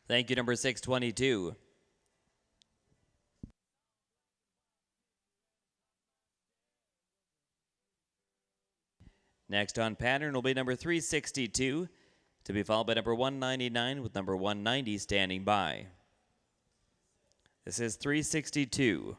Thank you, number 622. Next on pattern will be number 362, to be followed by number 199 with number 190 standing by. This is 362.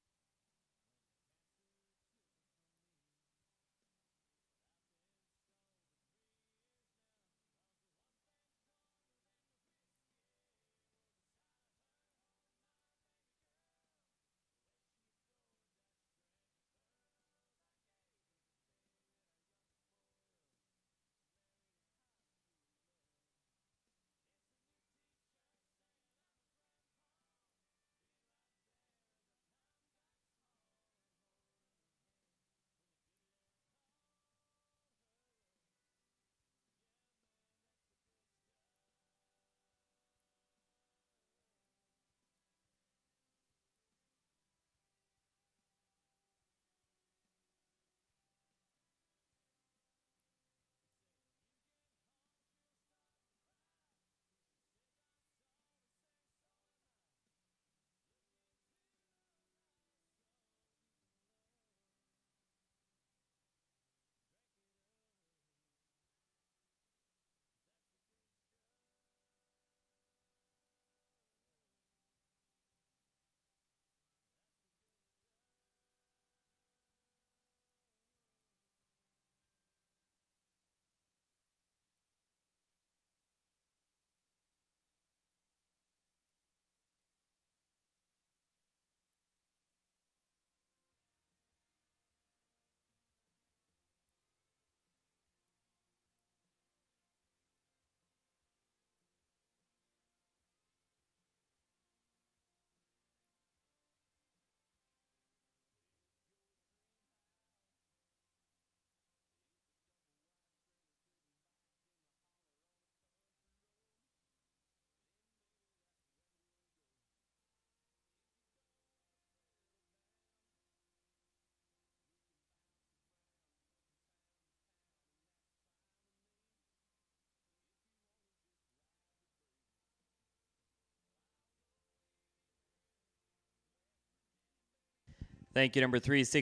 Thank you, number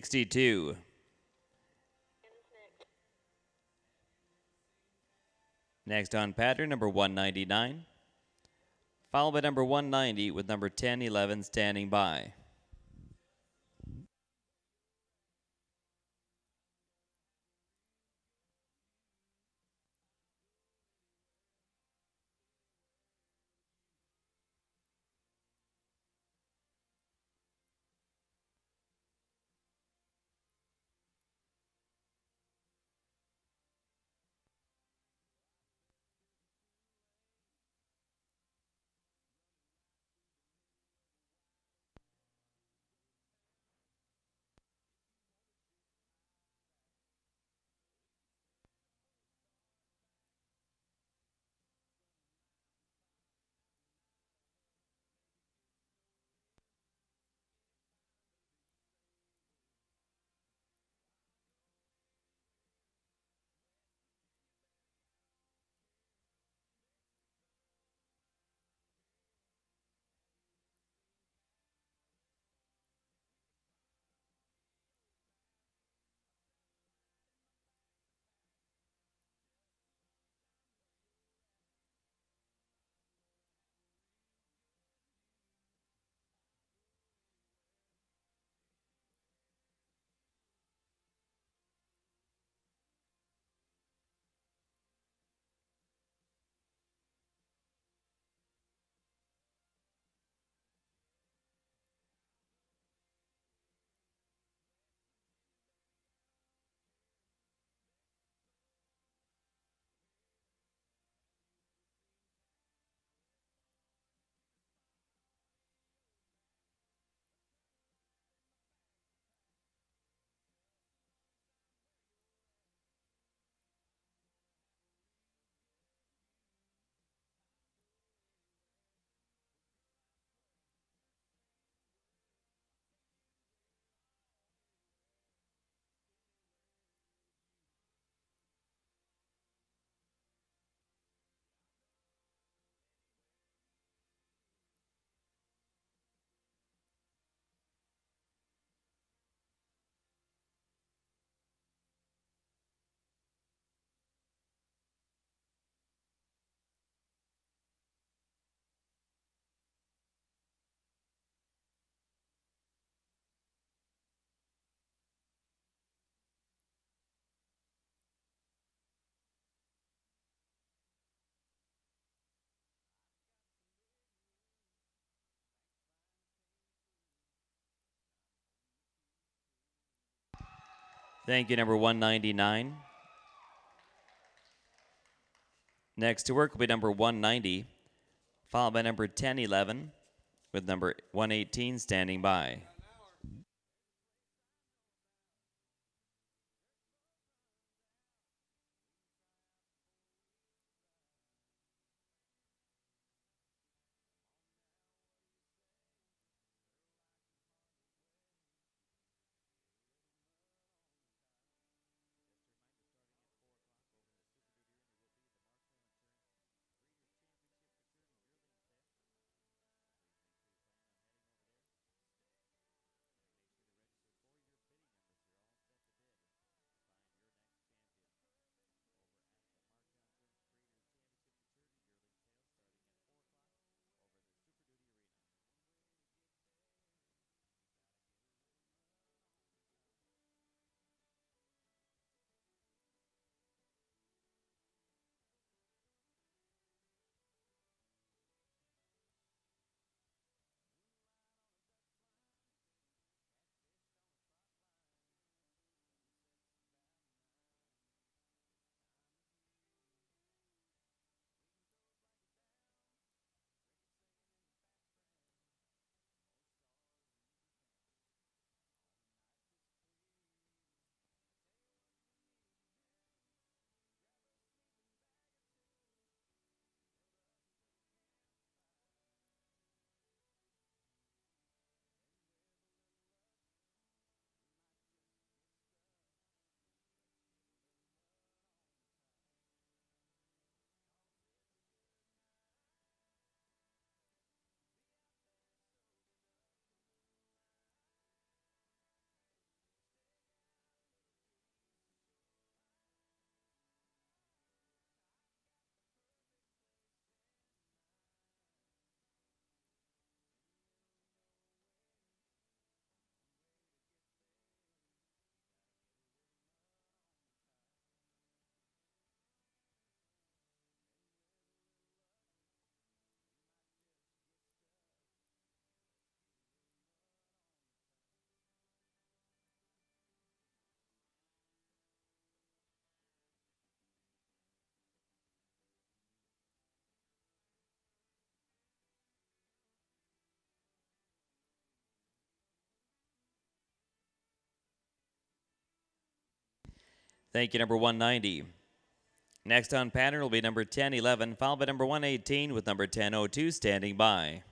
362. Next on pattern, number 199, followed by number 190 with number 1011 standing by. Thank you, number 199. Next to work will be number 190, followed by number 1011, with number 118 standing by. Thank you, number 190. Next on pattern will be number 1011, followed by number 118 with number 1002 standing by.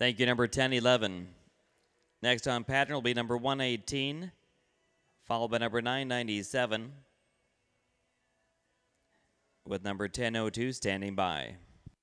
Thank you, number 1011. Next on pattern will be number 118, followed by number 997, with number 1002 standing by.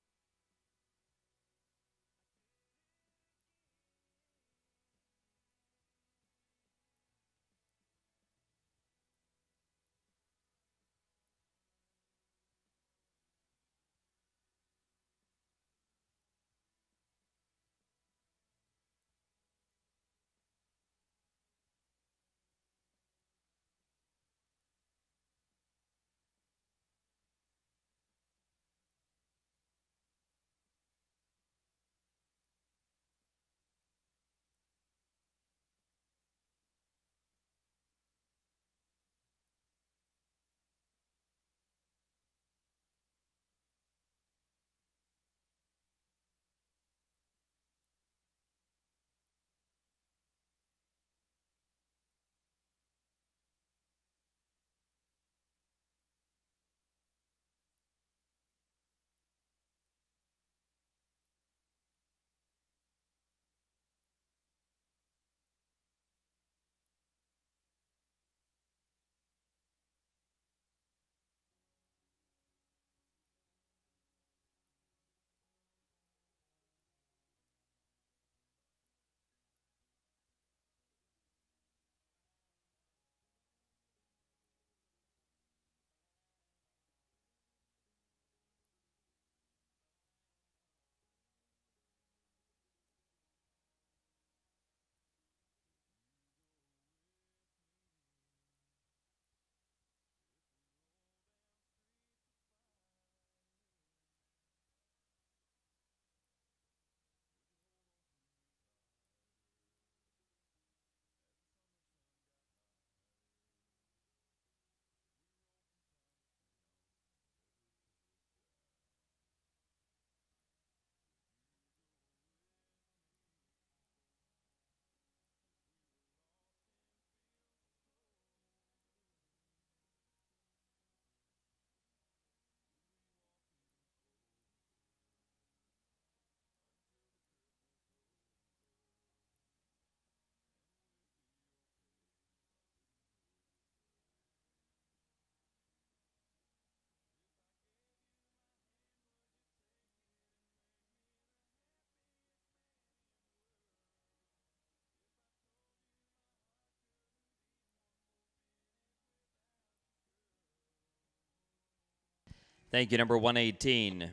Thank you, number 118.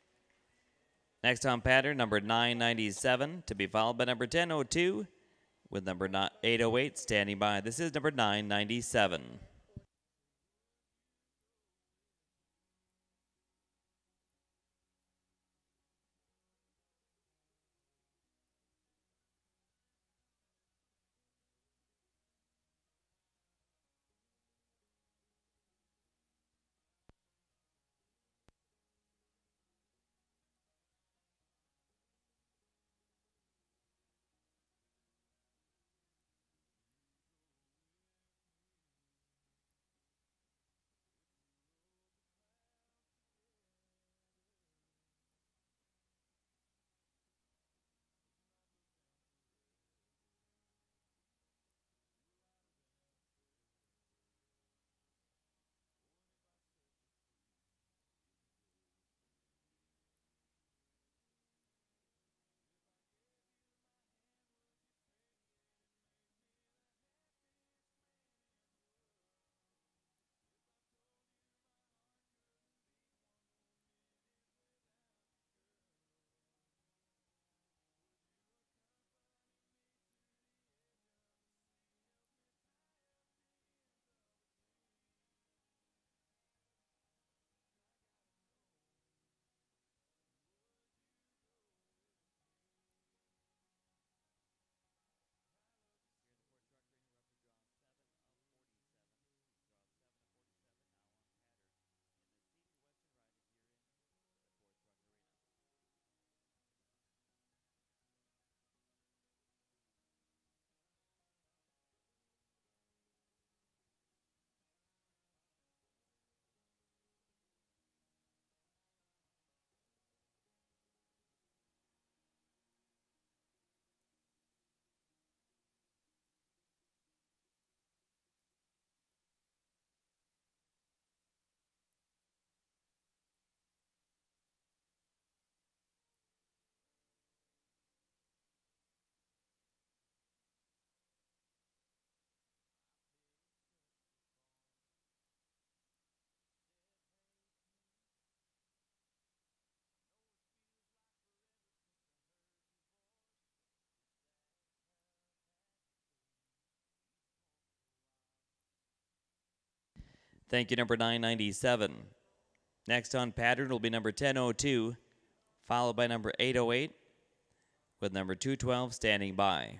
Next on pattern, number 997, to be followed by number 1002, with number 808 standing by. This is number 997. Thank you, number 997. Next on pattern will be number 1002, followed by number 808, with number 212 standing by.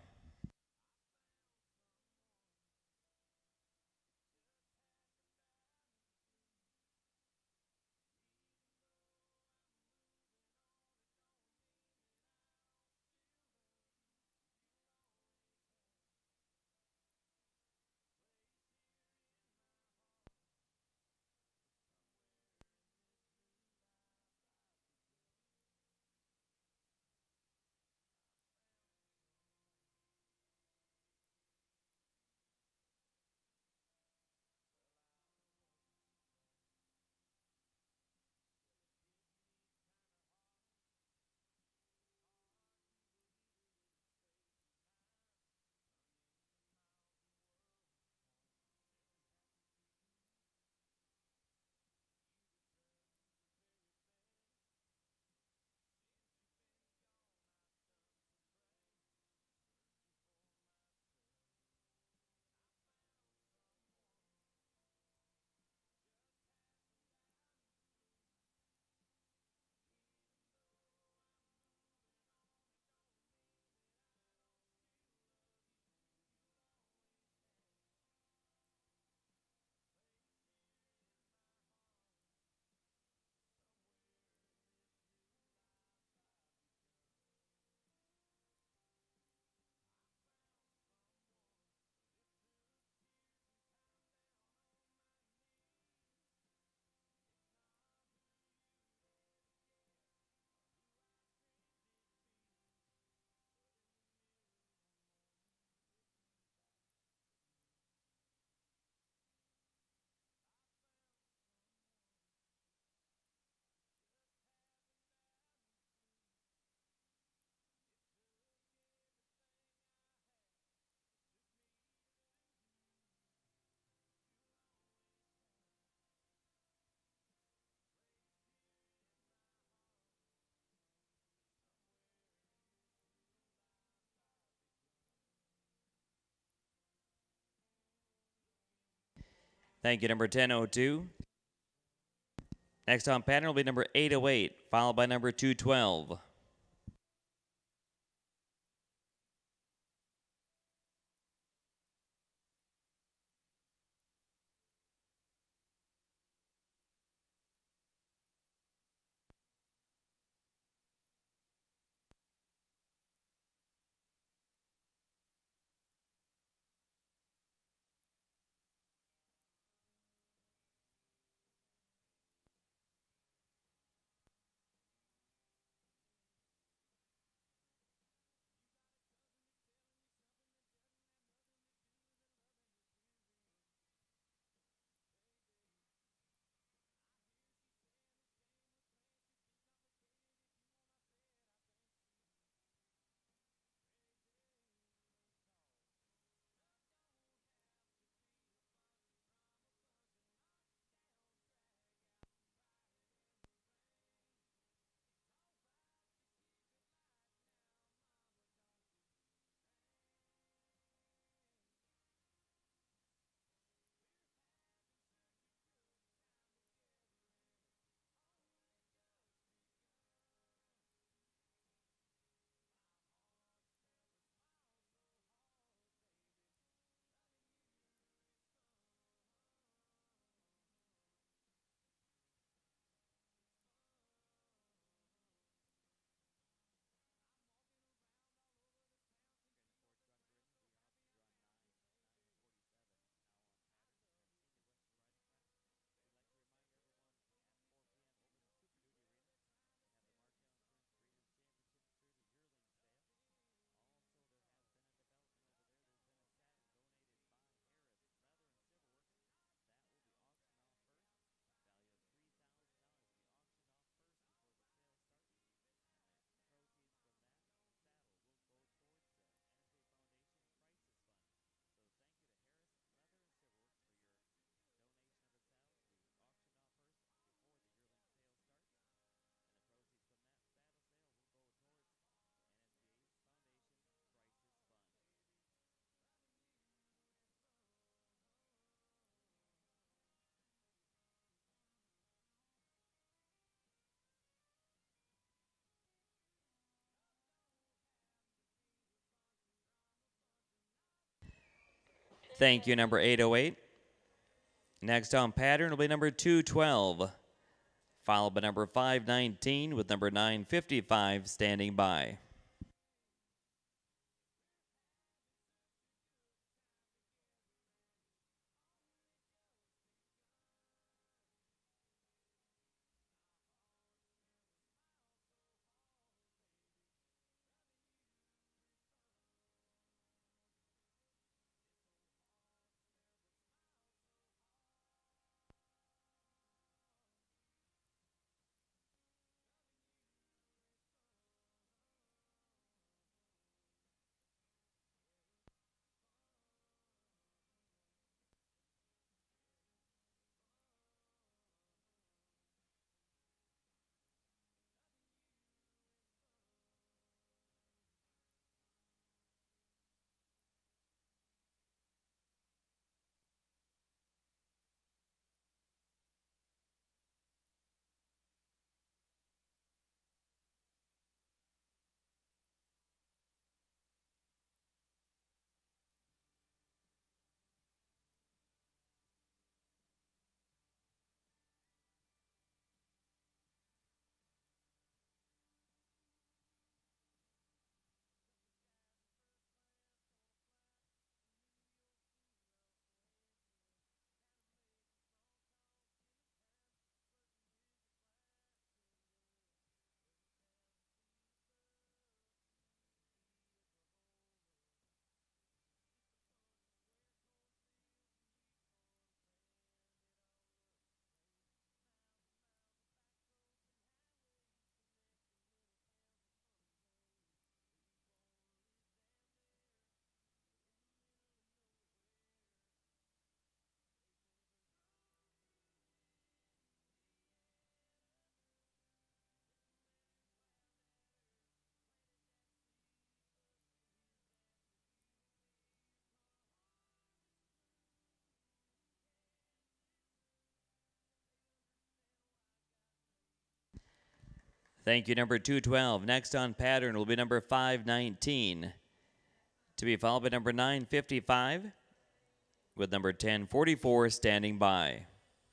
Thank you, number 1002. Next on pattern will be number 808, followed by number 212. Thank you, number 808. Next on pattern will be number 212, followed by number 519 with number 955 standing by. Thank you, number 212. Next on pattern will be number 519, to be followed by number 955 with number 1044 standing by.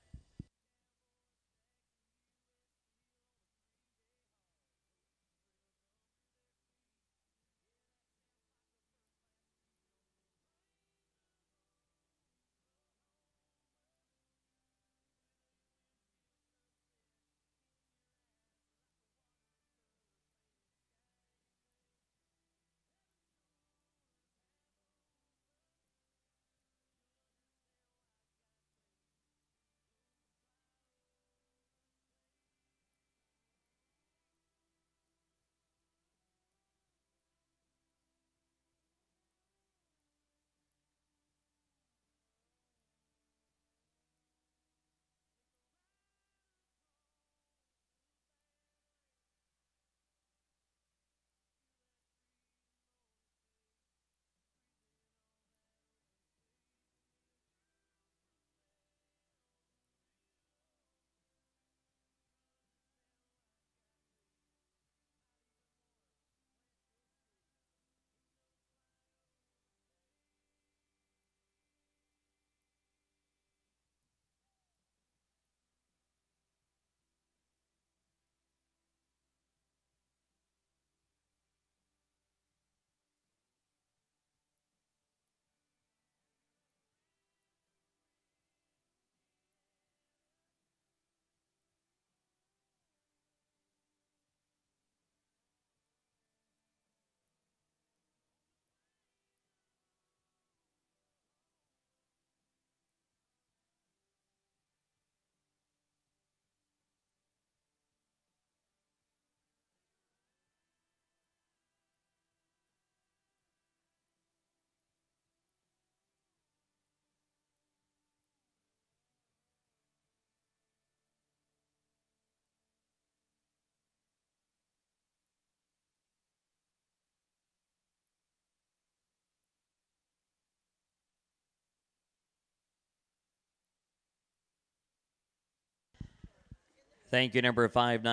Thank you, number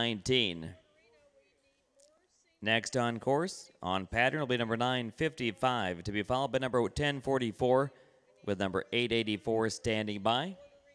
519. Next on course, on pattern will be number 955, to be followed by number 1044 with number 884 standing by.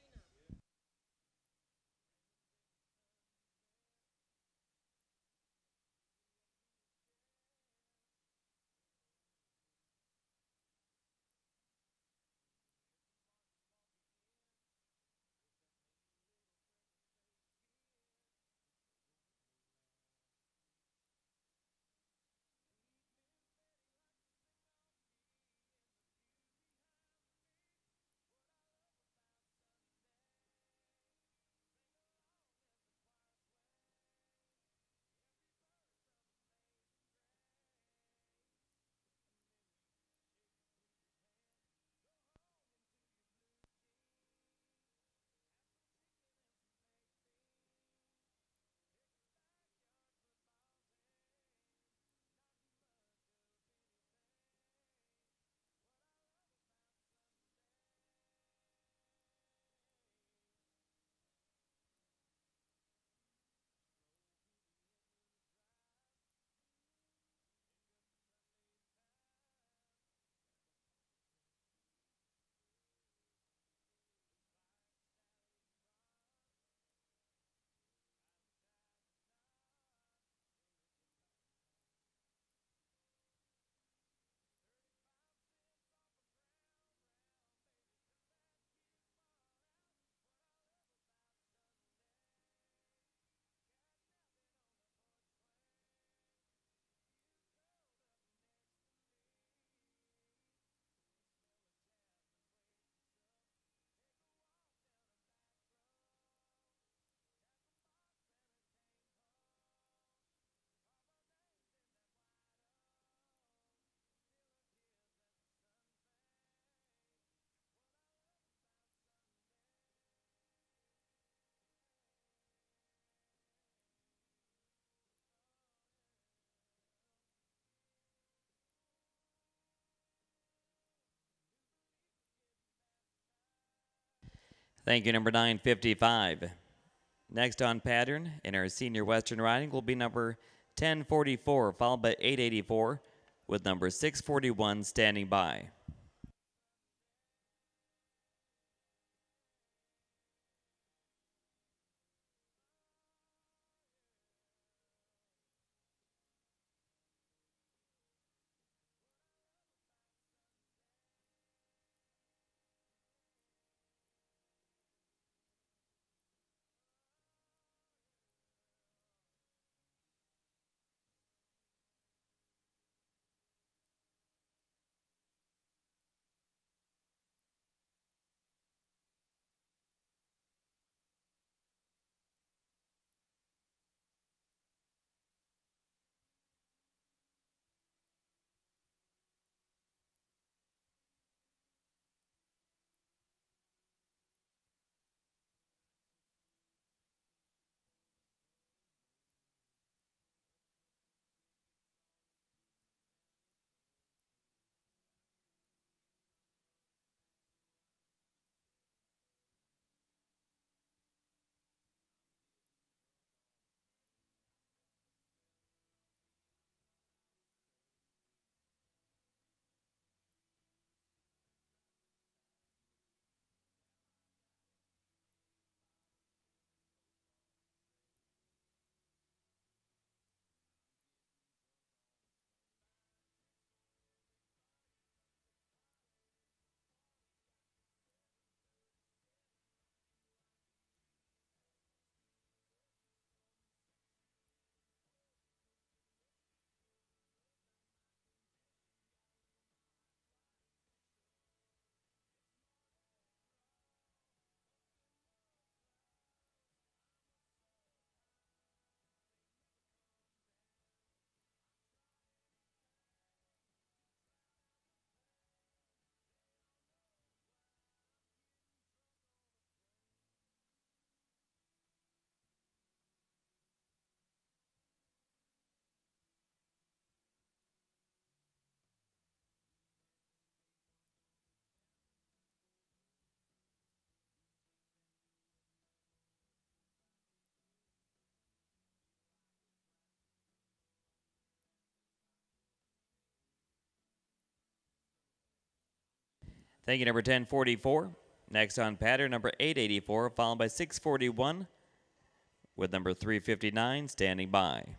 Thank you, number 955. Next on pattern in our senior Western riding will be number 1044, followed by 884, with number 641 standing by. Thank you, number 1044. Next on pattern, number 884, followed by 641 with number 359 standing by.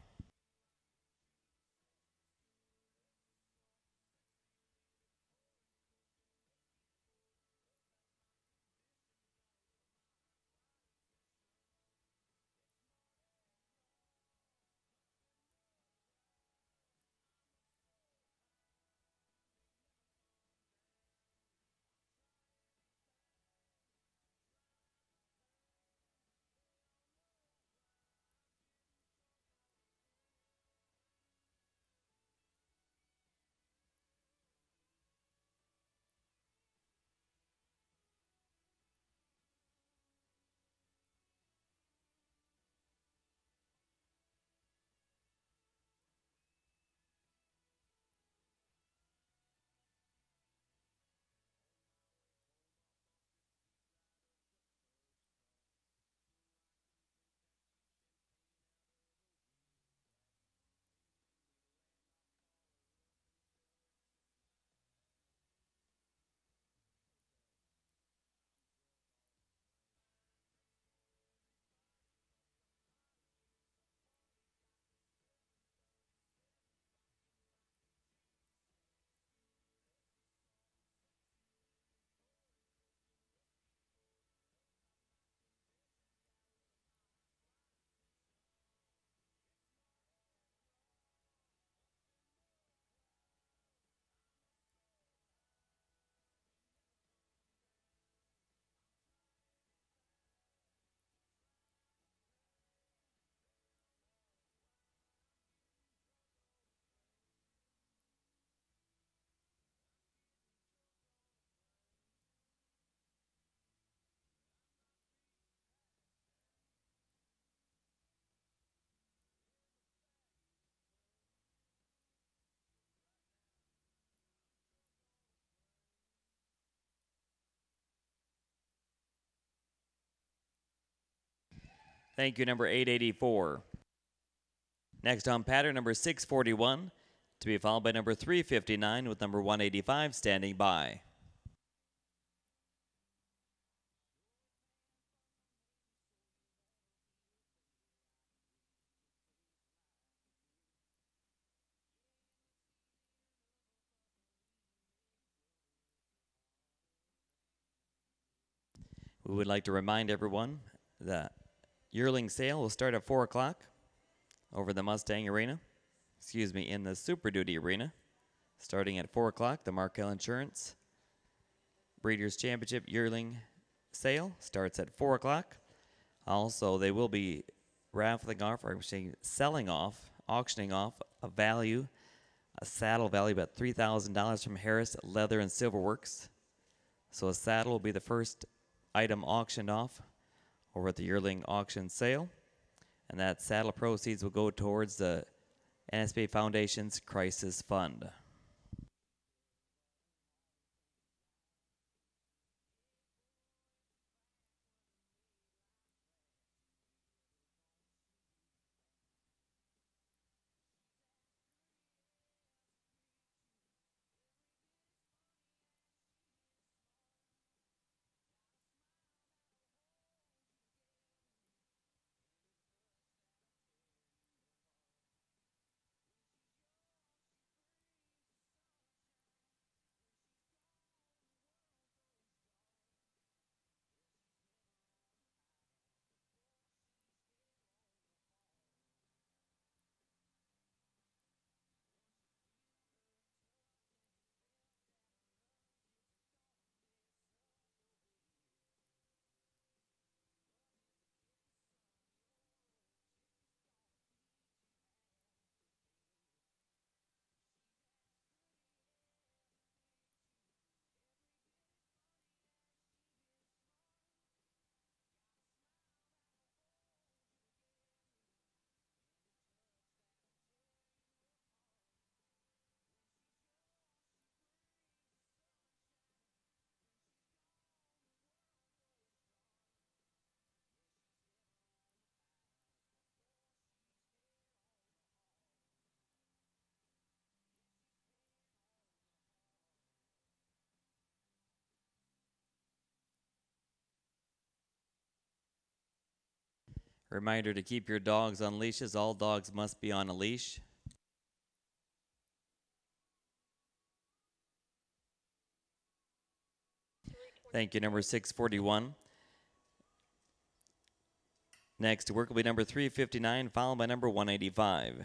Thank you, number 884. Next on pattern, number 641, to be followed by number 359 with number 185 standing by. We would like to remind everyone that yearling sale will start at 4 o'clock over the Mustang Arena, in the Super Duty Arena. Starting at 4 o'clock, the Markel Insurance Breeders' Championship yearling sale starts at 4 o'clock. Also, they will be raffling off, or selling off, auctioning off a saddle value about $3,000 from Harris Leather and Silverworks. So a saddle will be the first item auctioned off over at the yearling auction sale, and that saddle proceeds will go towards the NSBA Foundation's Crisis Fund. Reminder to keep your dogs on leashes. All dogs must be on a leash. Thank you, number 641. Next to work will be number 359, followed by number 185.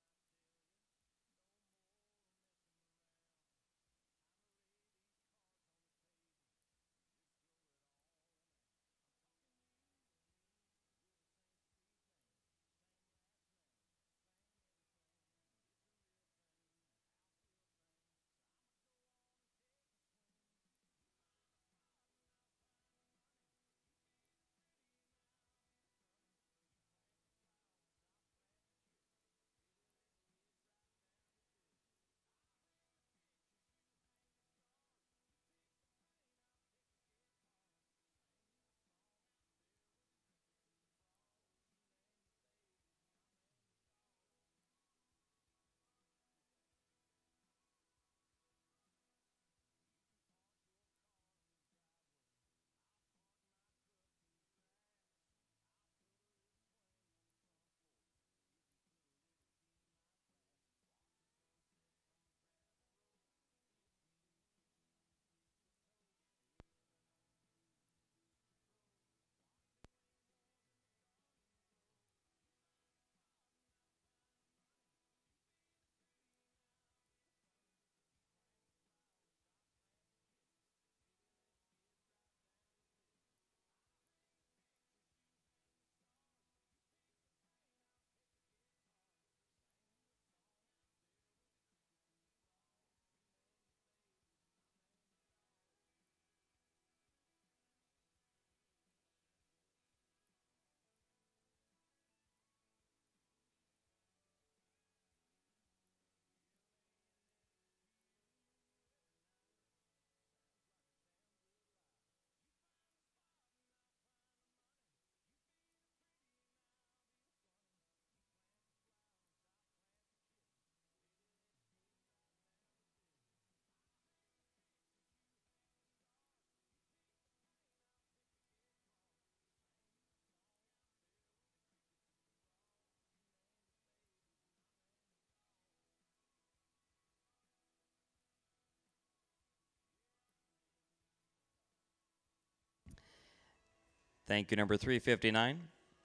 Thank you, number 359.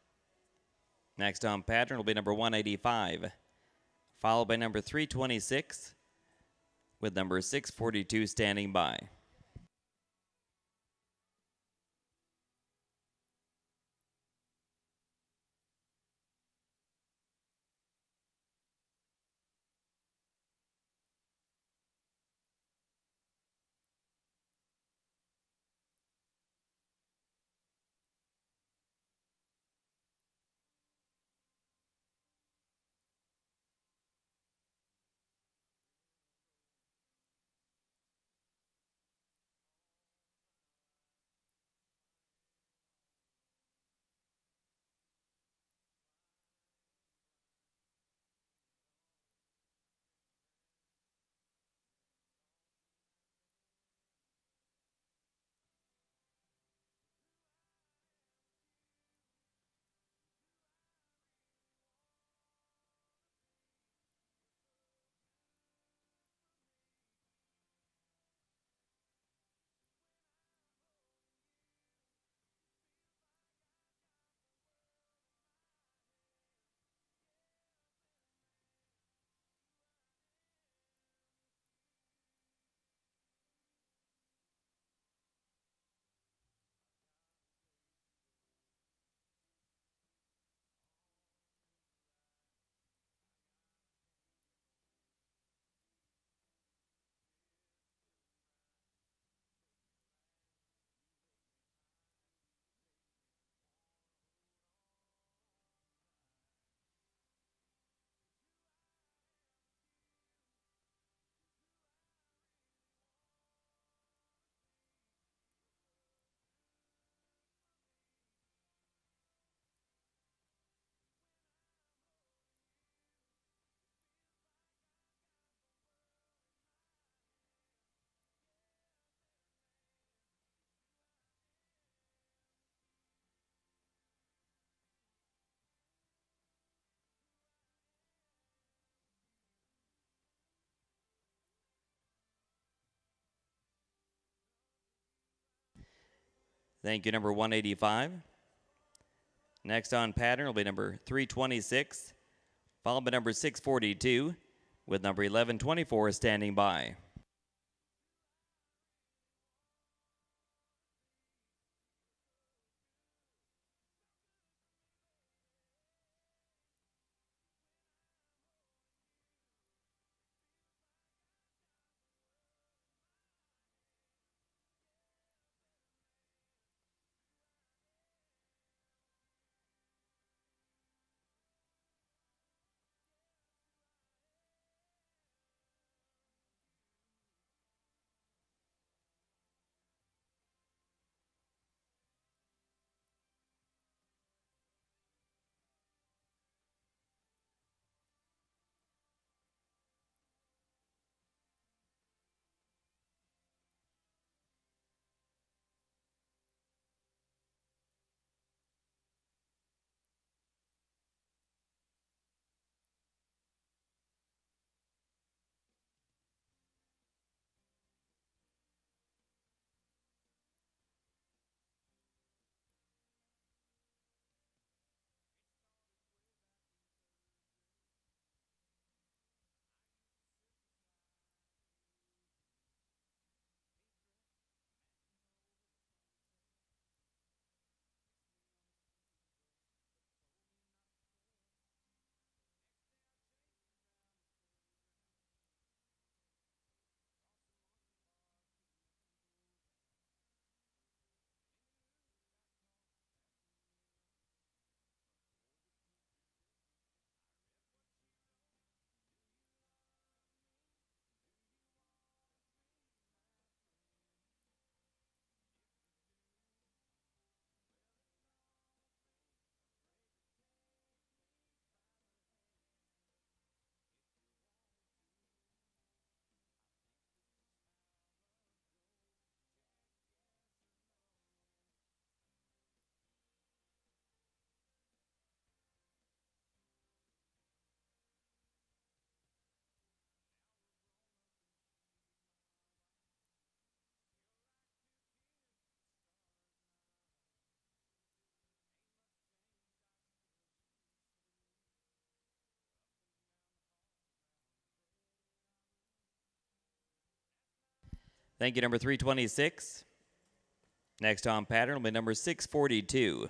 Next on pattern will be number 185, followed by number 326, with number 642 standing by. Thank you, number 185. Next on pattern will be number 326, followed by number 642, with number 1124 standing by. Thank you, number 326. Next on pattern will be number 642,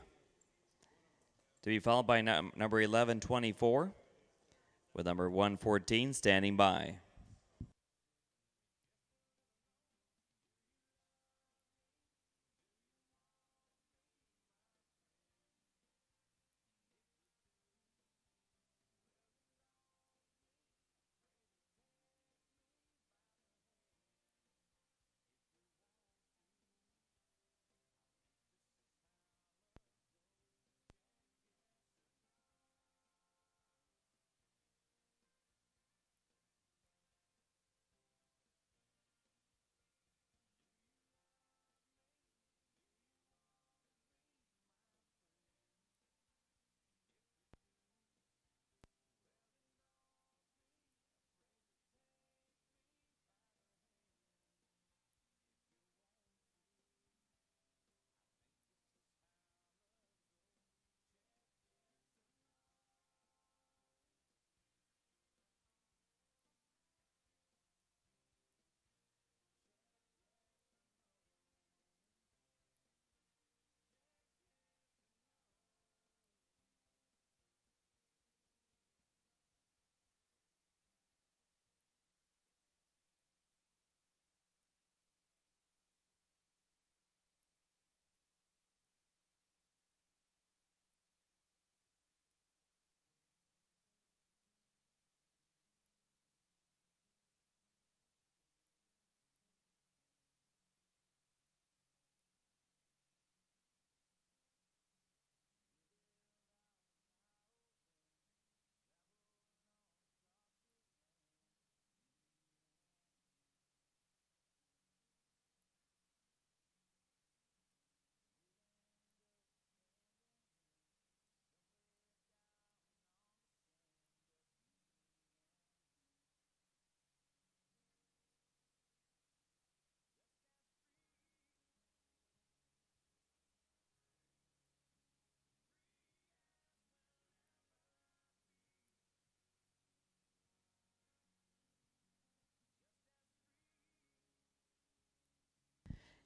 to be followed by number 1124, with number 114 standing by.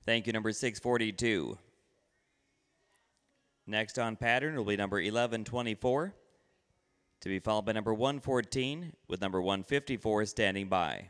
Thank you, number 642. Next on pattern will be number 1124, to be followed by number 114, with number 154 standing by.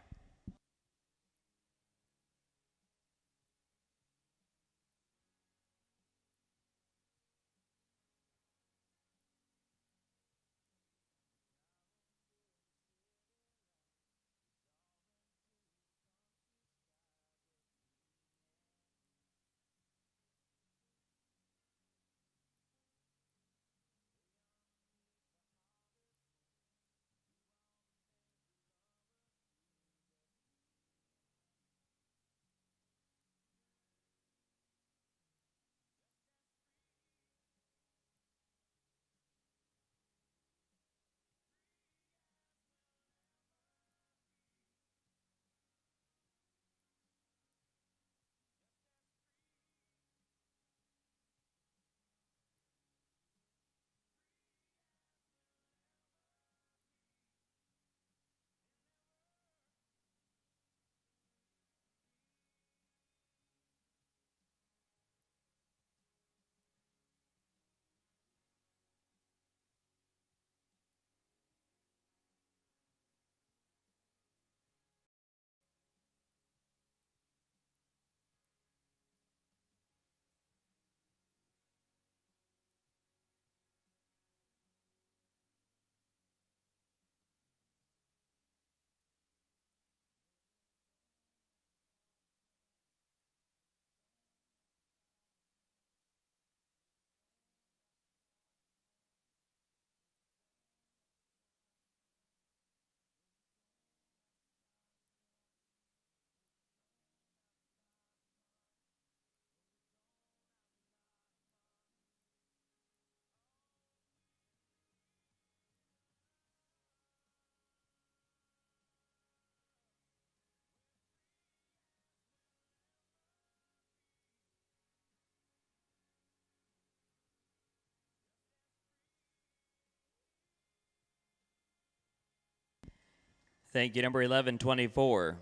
Thank you, number 1124.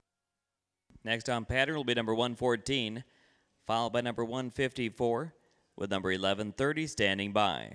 Next on pattern will be number 114, followed by number 154, with number 1130 standing by.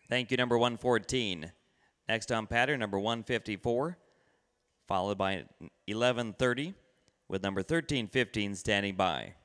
Thank you, number 114. Next on pattern, number 154, followed by 1130, with number 1315 standing by.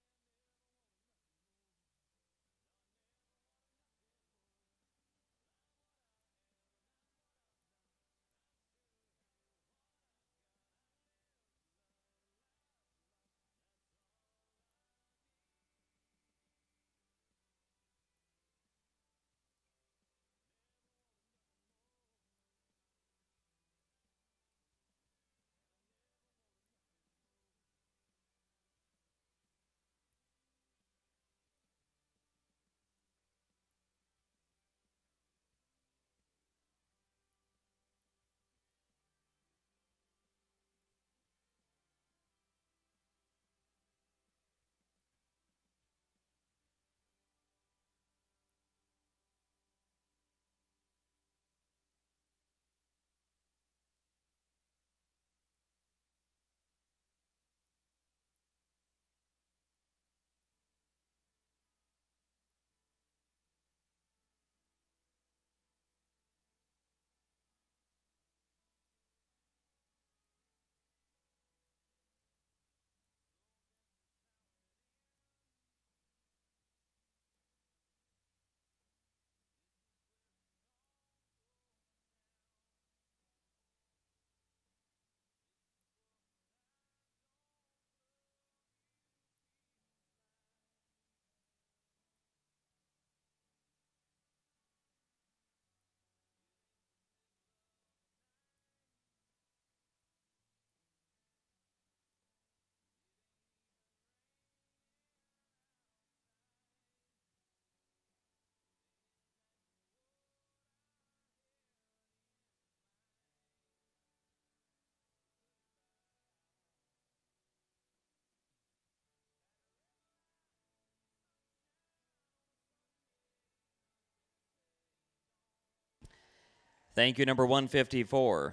Thank you, number 154.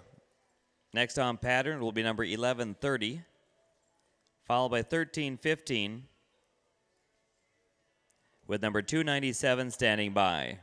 Next on pattern will be number 1130, followed by 1315, with number 297 standing by.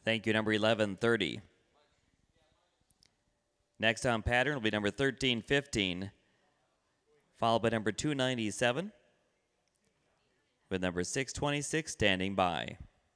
Thank you, number 1130. Next on pattern will be number 1315, followed by number 297, with number 626 standing by.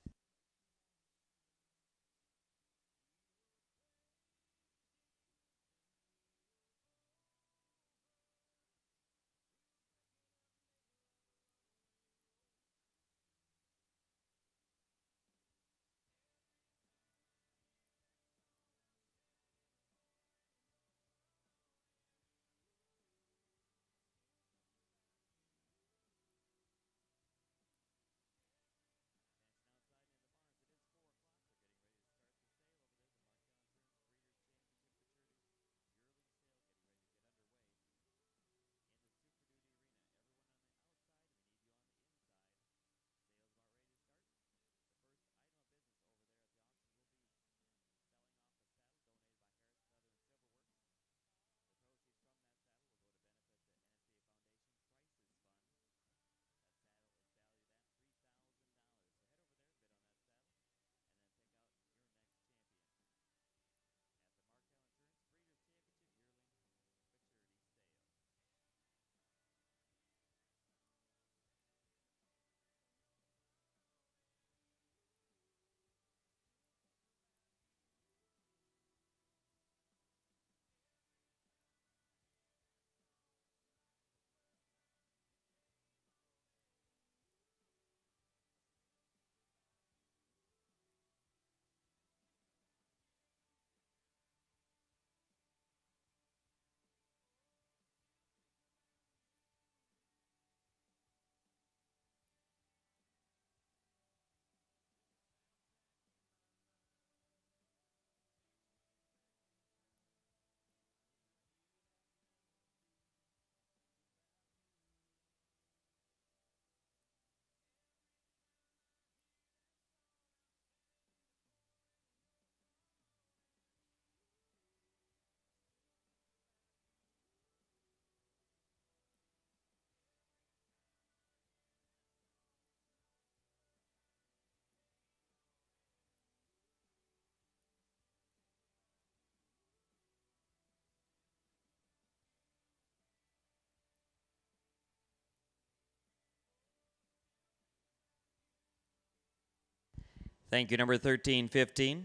Thank you, number 1315.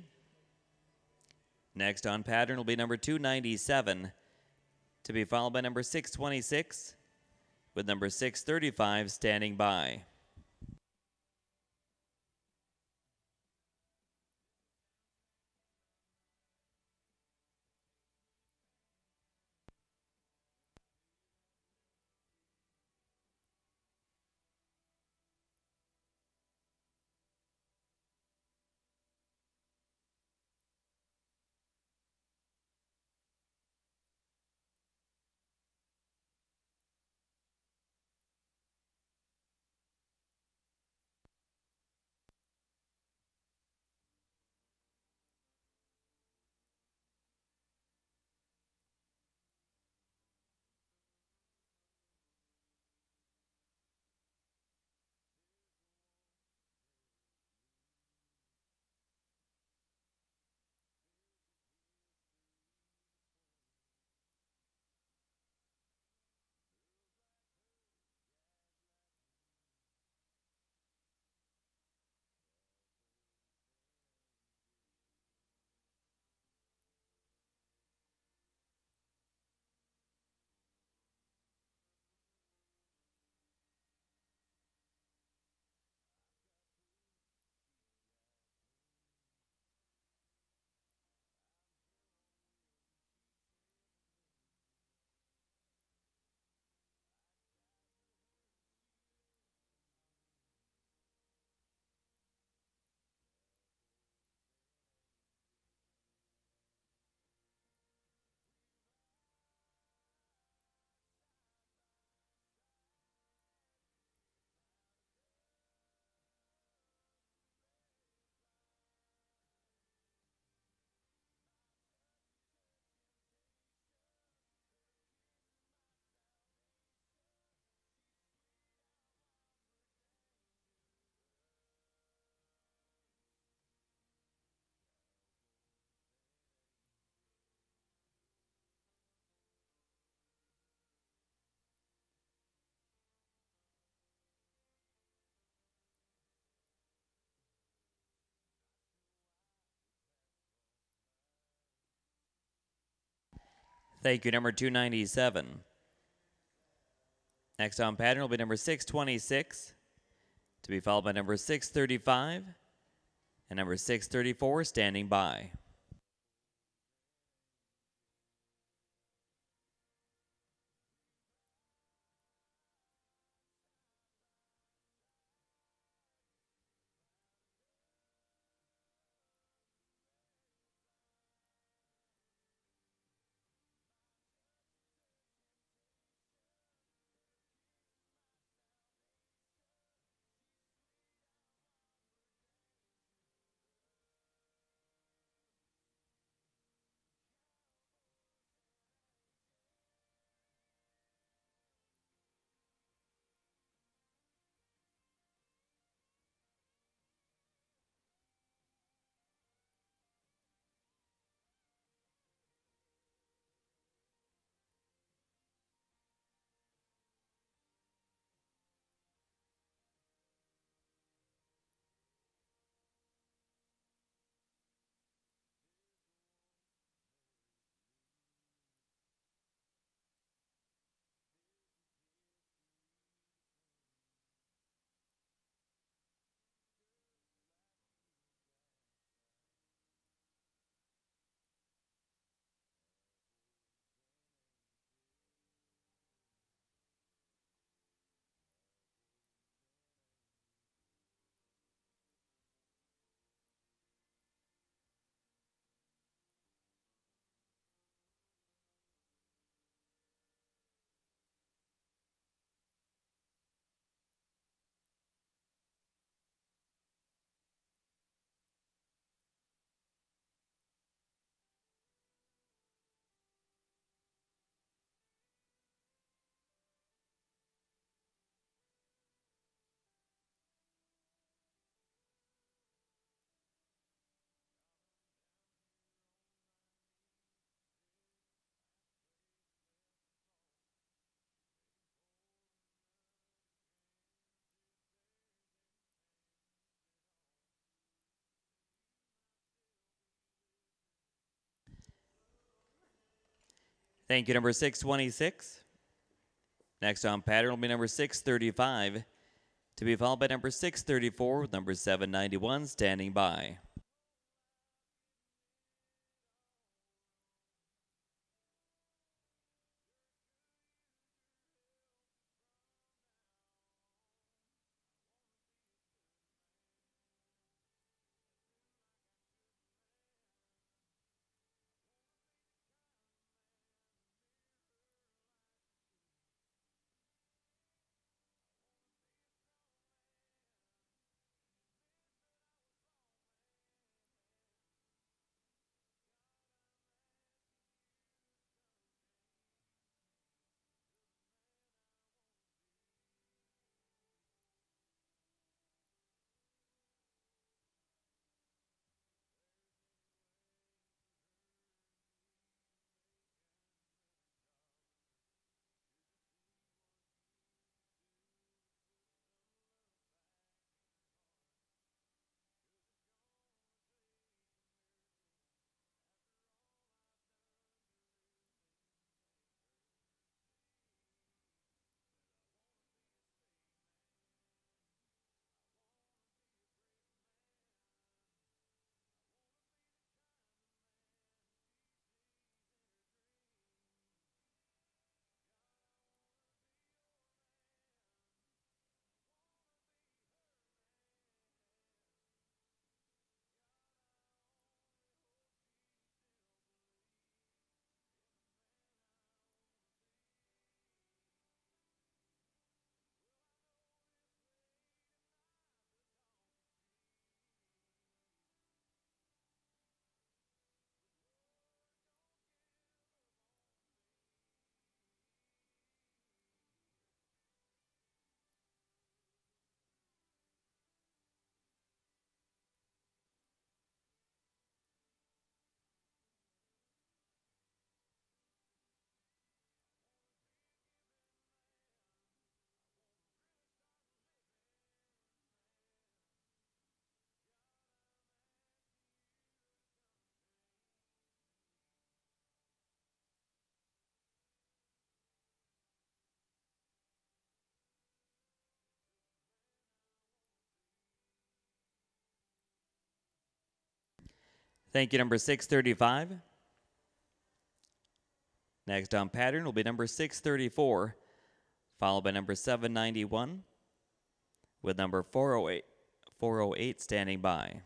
Next on pattern will be number 297, to be followed by number 626, with number 635 standing by. Thank you, number 297. Next on pattern will be number 626, to be followed by number 635 and number 634 standing by. Thank you, number 626. Next on pattern will be number 635, to be followed by number 634 with number 791 standing by. Thank you, number 635. Next on pattern will be number 634, followed by number 791, with number 408 standing by.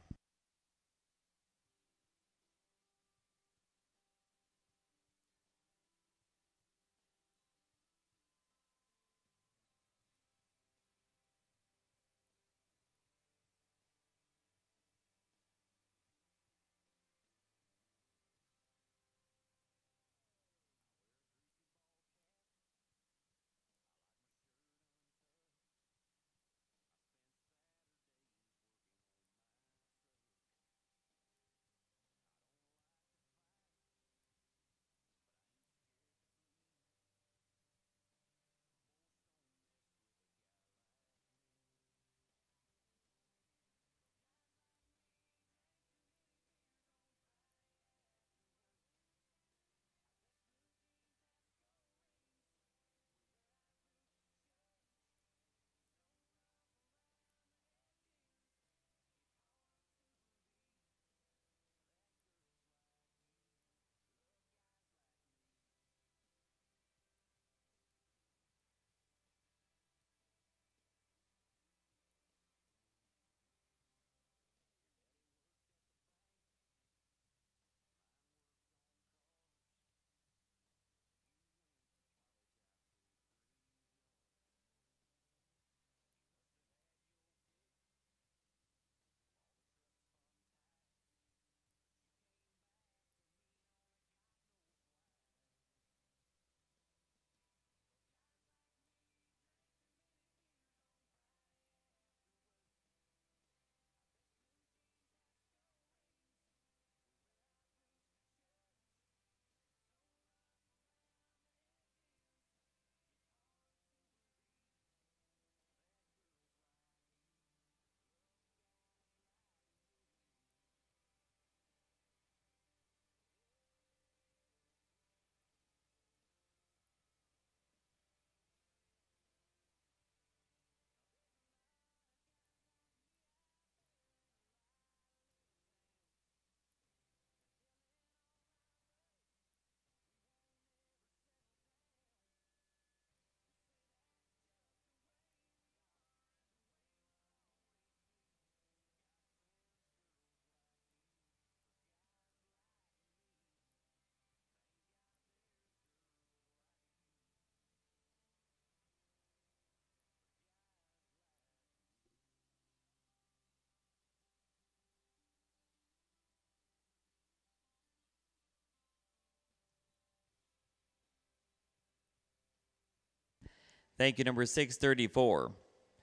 Thank you, number 634.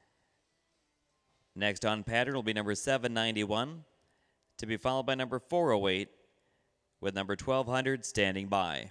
Next on pattern will be number 791, to be followed by number 408, with number 1200 standing by.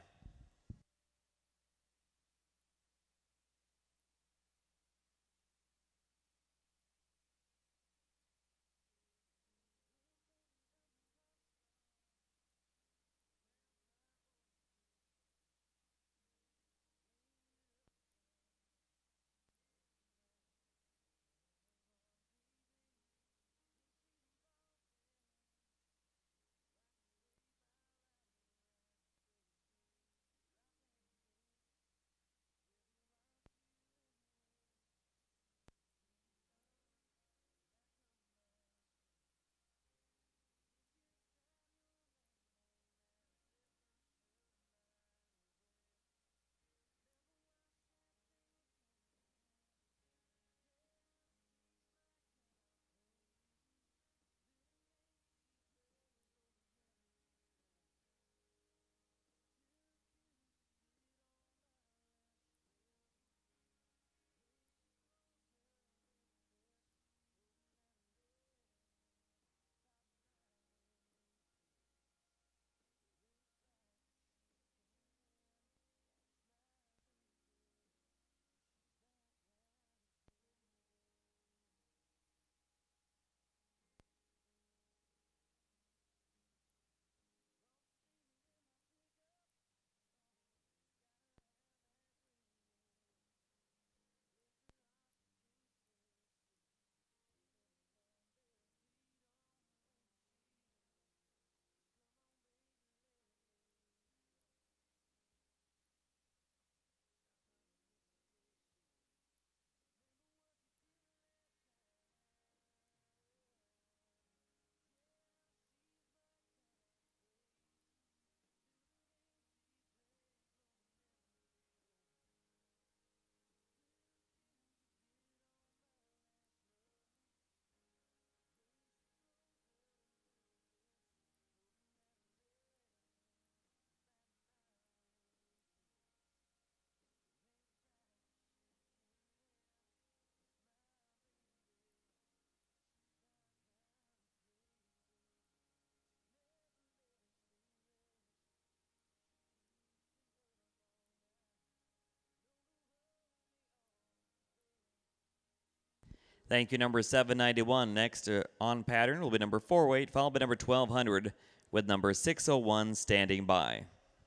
Thank you, number 791. Next on pattern will be number 408, followed by number 1200 with number 601 standing by.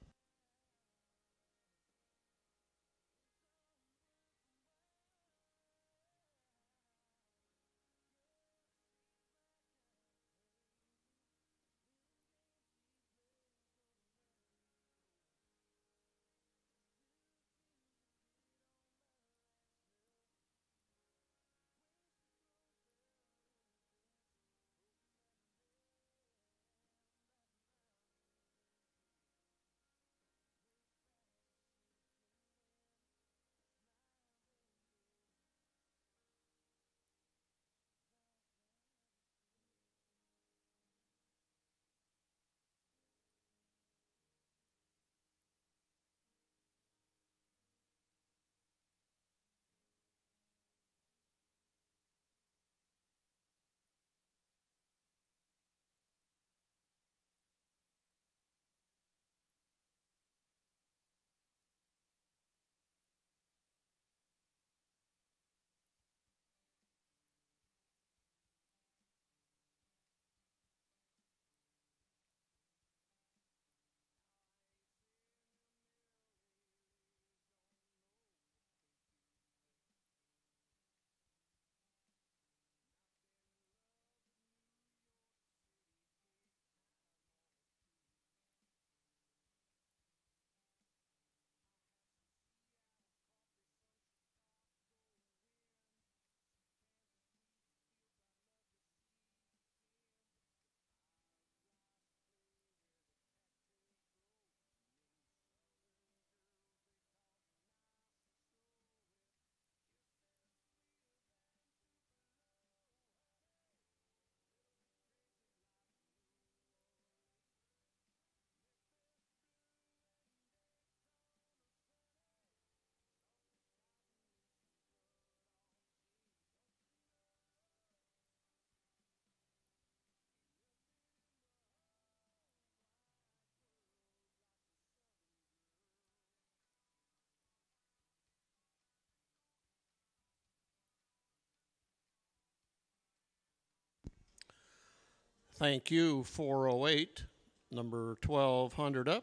Thank you, 408. Number 1200 up.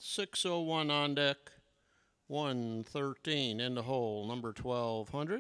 601 on deck. 113 in the hole. Number 1200.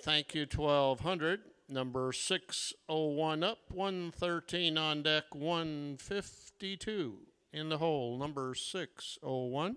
Thank you, 1200. Number 601 up, 113 on deck, 152 in the hole. Number 601.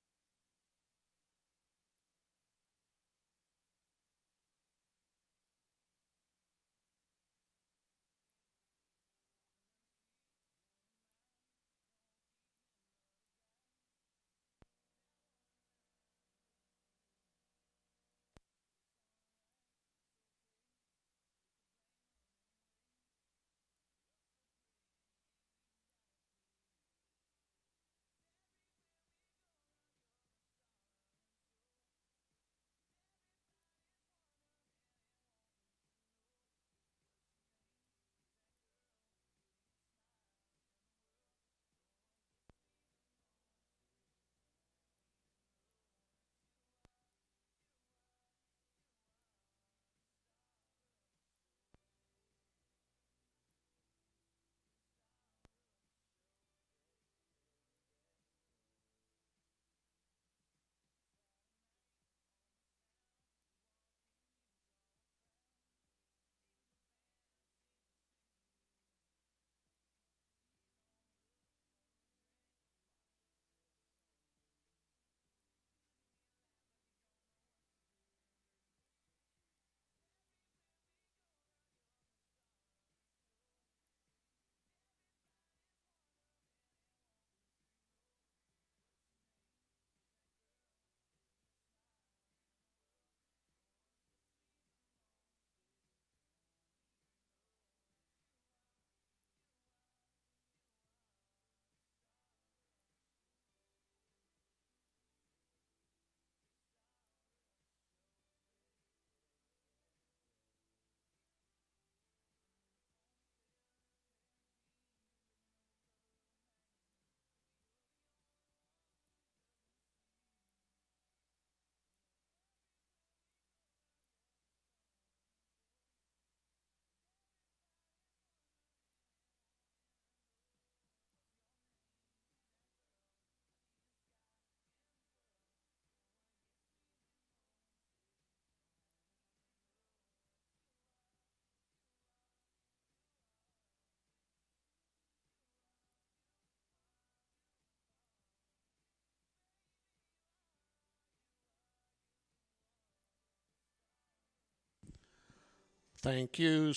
Thank you,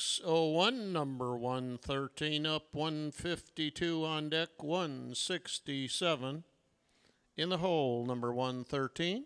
601. Number 113 up, 152 on deck, 167 in the hole. Number 113.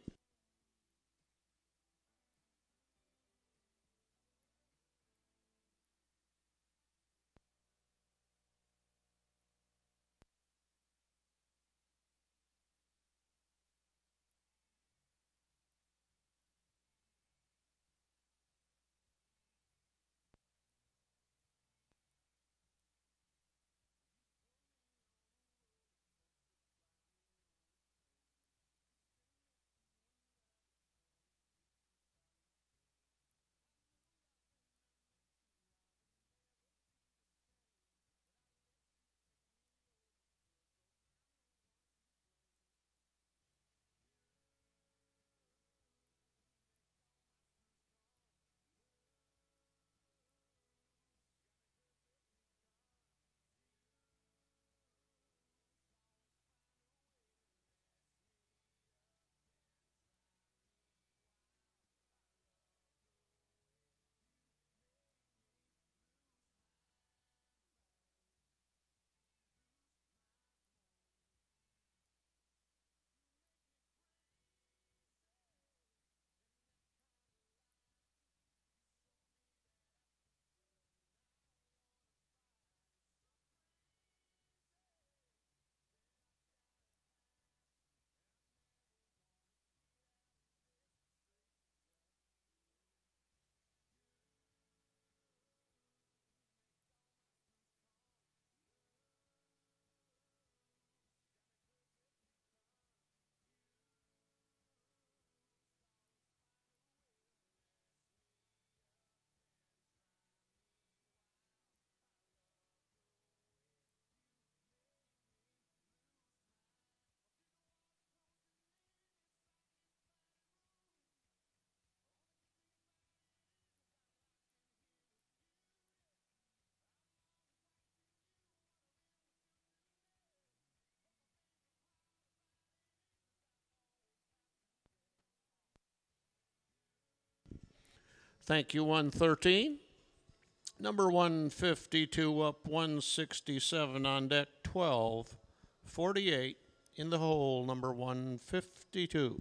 Thank you, 113. Number 152 up, 167 on deck, 1248 in the hole, number 152.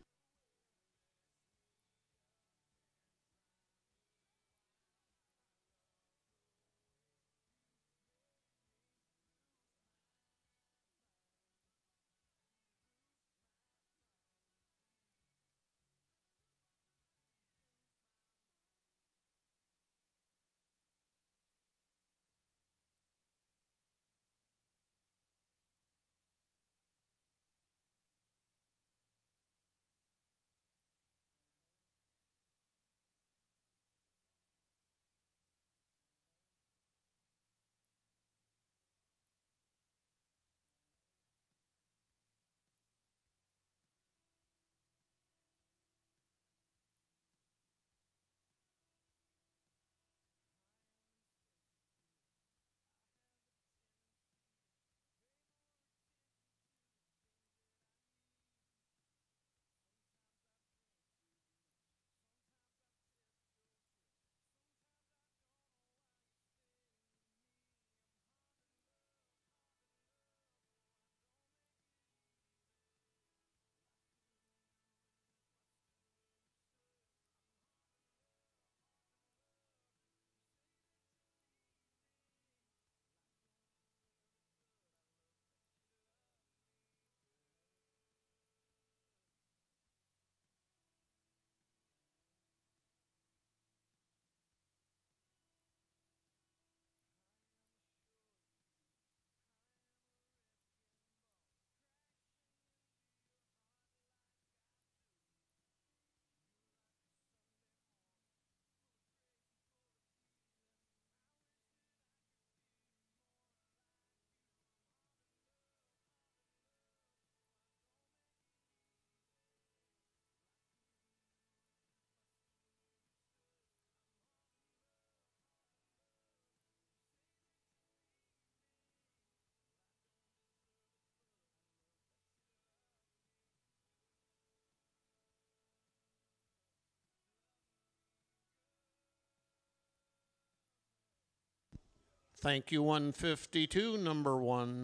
Thank you, 152. Number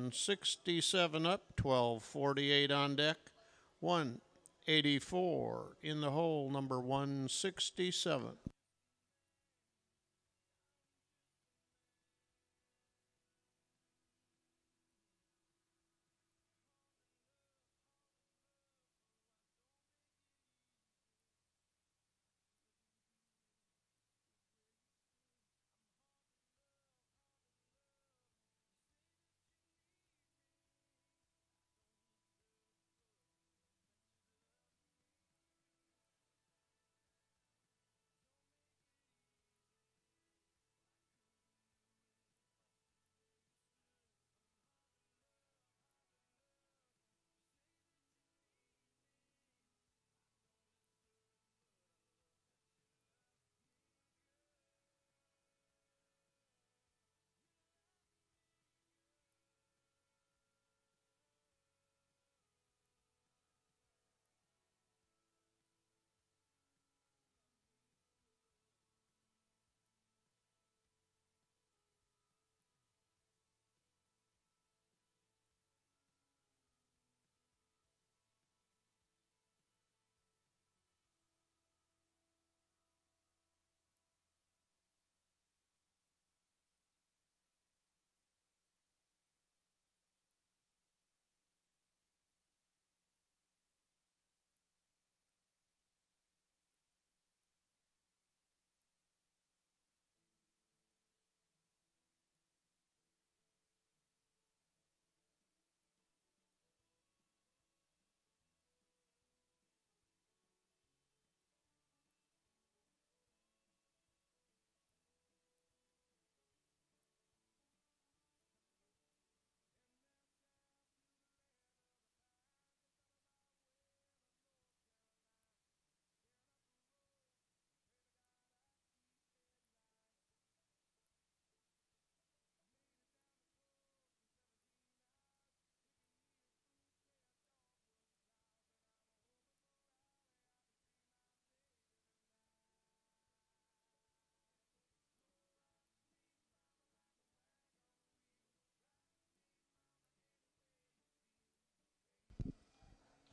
167 up, 1248 on deck, 184 in the hole, number 167.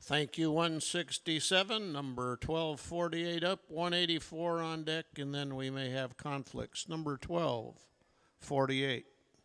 Thank you, 167. Number 1248 up, 184 on deck, and then we may have conflicts. Number 1248.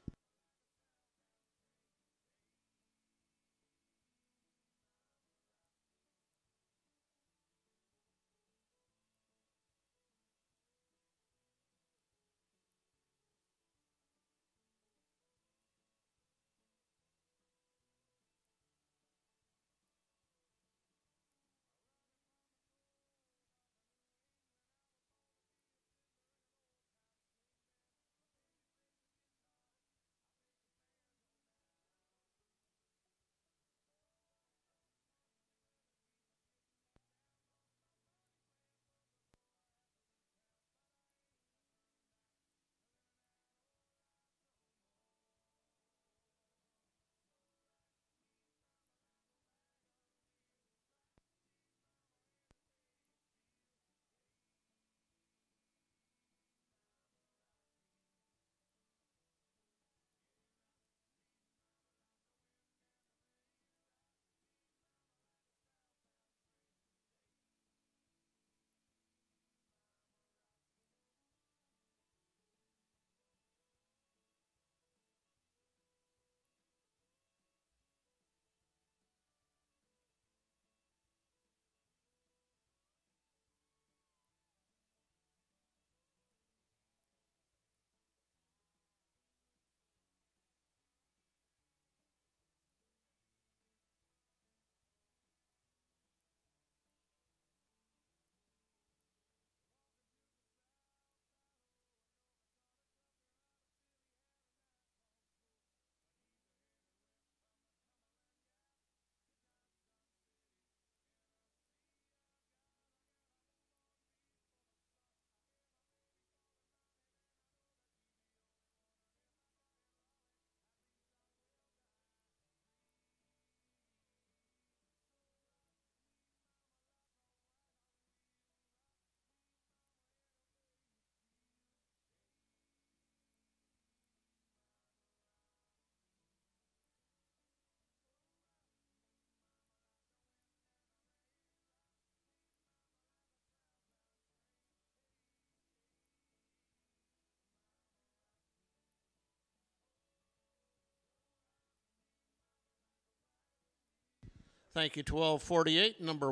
Thank you, 1248. Number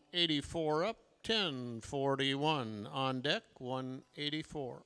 184 up, 1041 on deck, 184.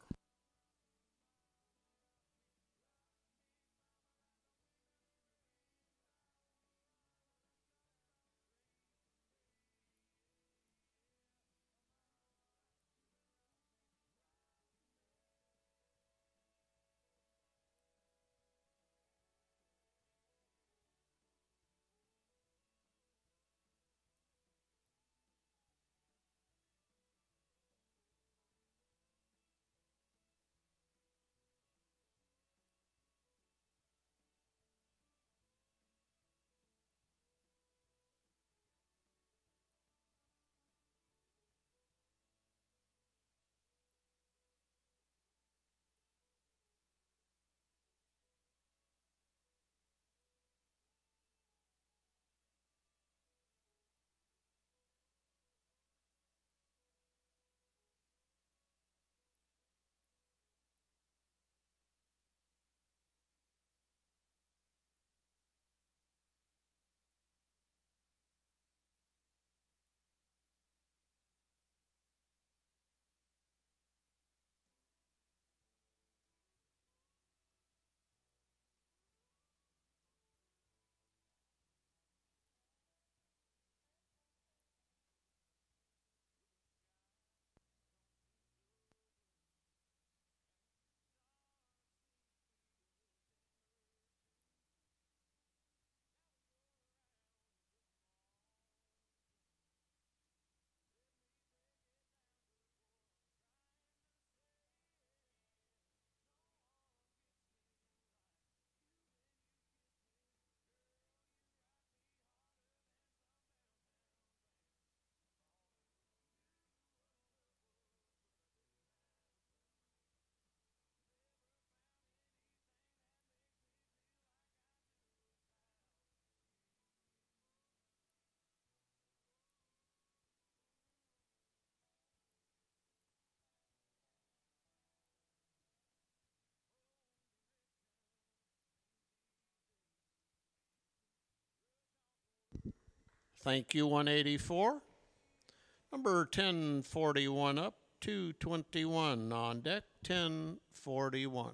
Thank you, 184. Number 1041 up, 221 on deck, 1041.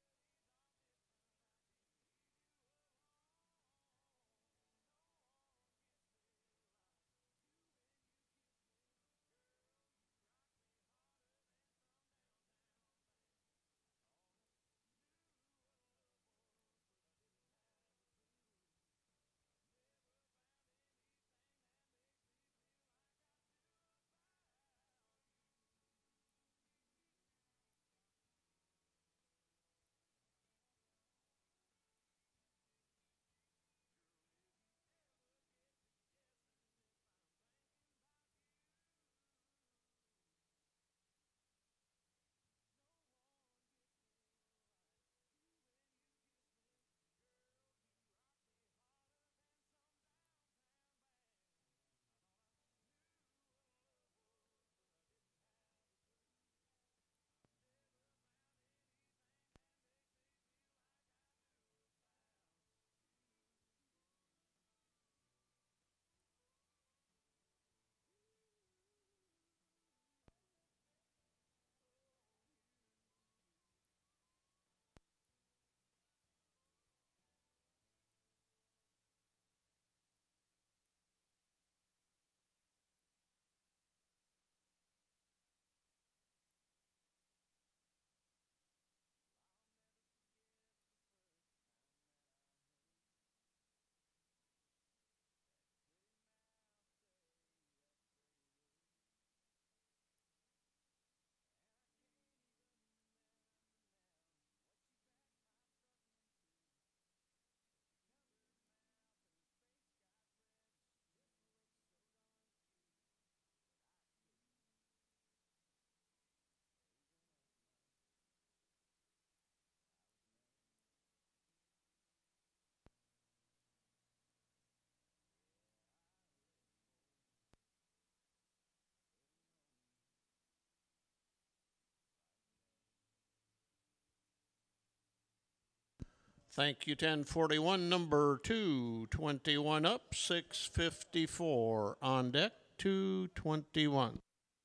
Thank you, 1041. Number 221 up, 654 on deck, 221.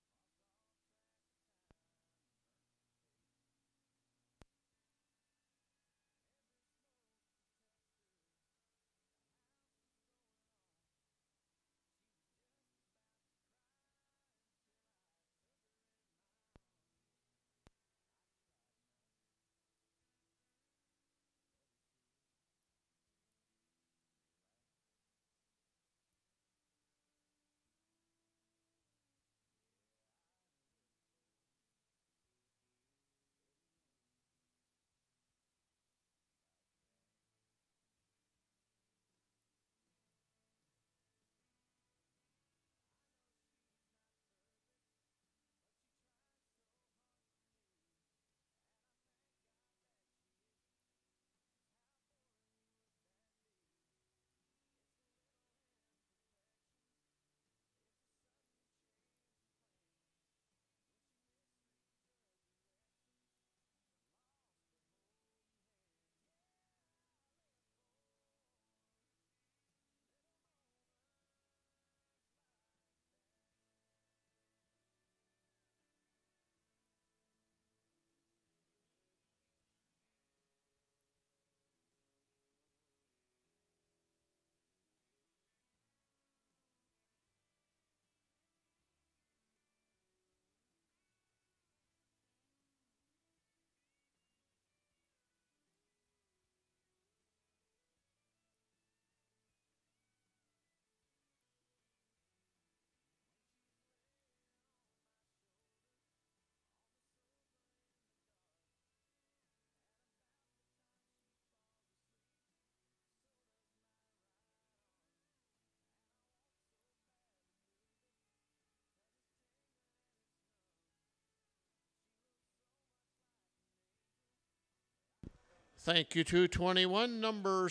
Thank you, 221. Number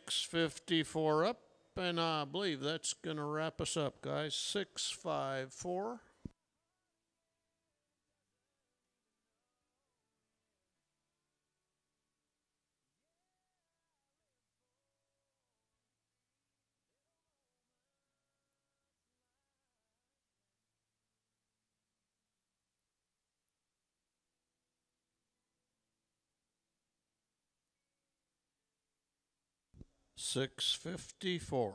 654 up, and I believe that's going to wrap us up, guys. 654. 654.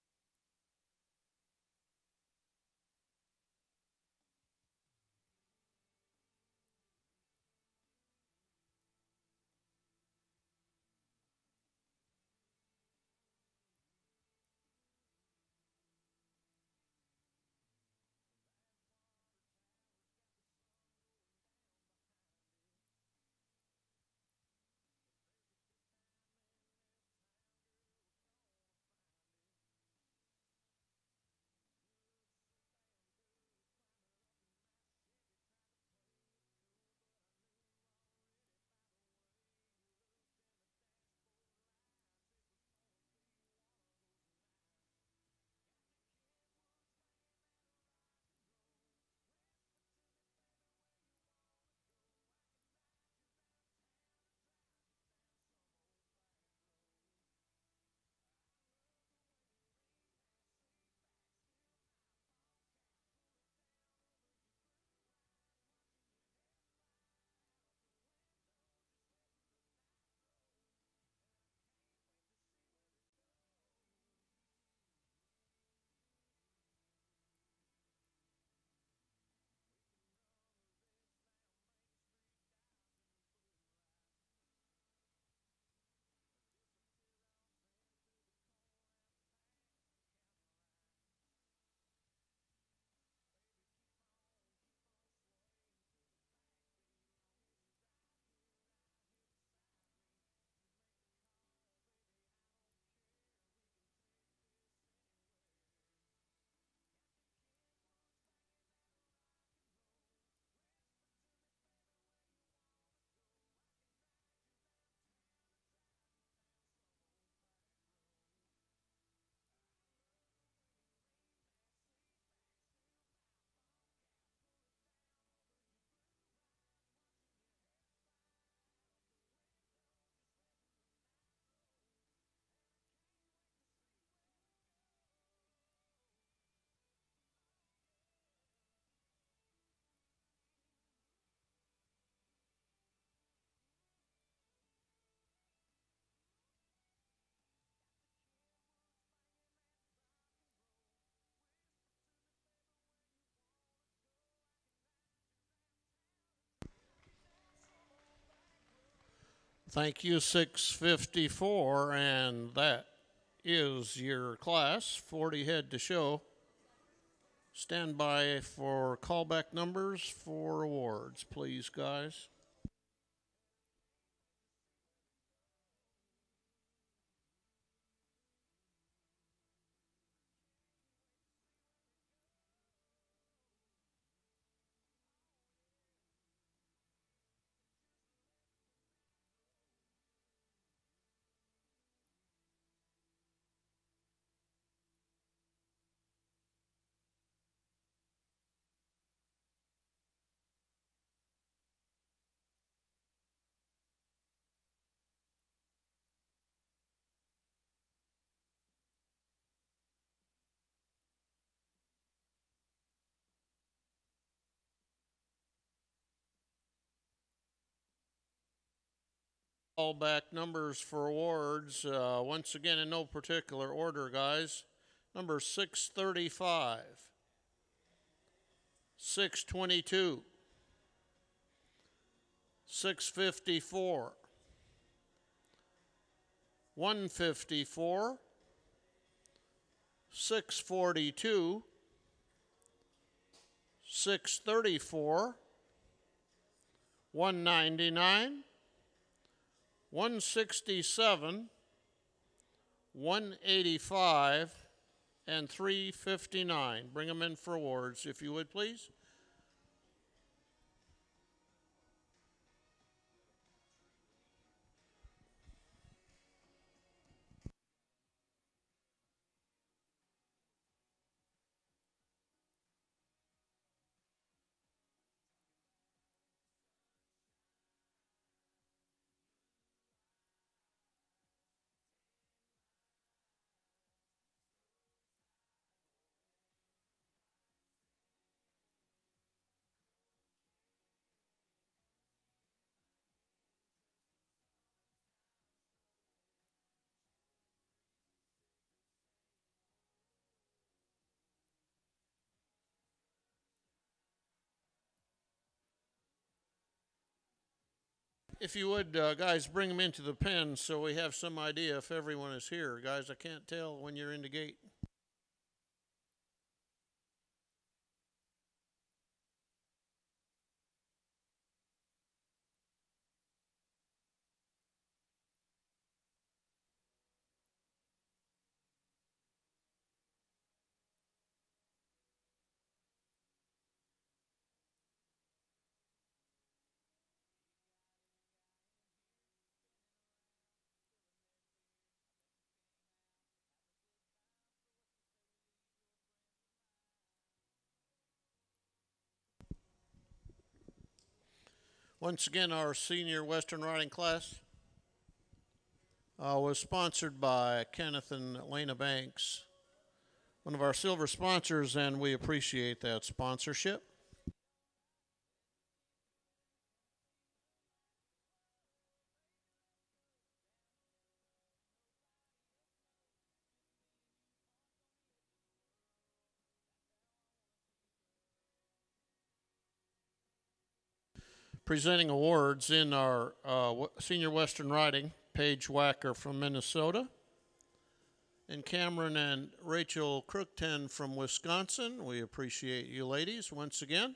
Thank you, 654, and that is your class. 40 head to show. Stand by for callback numbers for awards, please, guys. Callback numbers for awards, once again in no particular order, guys. Number 635, 622, 654, 154, 642, 634, 199, 167, 185, and 359. Bring them in for awards, if you would, please. If you would, guys, bring them into the pen so we have some idea if everyone is here. Guys, I can't tell when you're in the gate. Once again, our senior Western riding class was sponsored by Kenneth and Lena Banks, one of our silver sponsors, and we appreciate that sponsorship. Presenting awards in our senior Western riding, Paige Wacker from Minnesota, and Cameron and Rachel Crookten from Wisconsin. We appreciate you ladies once again.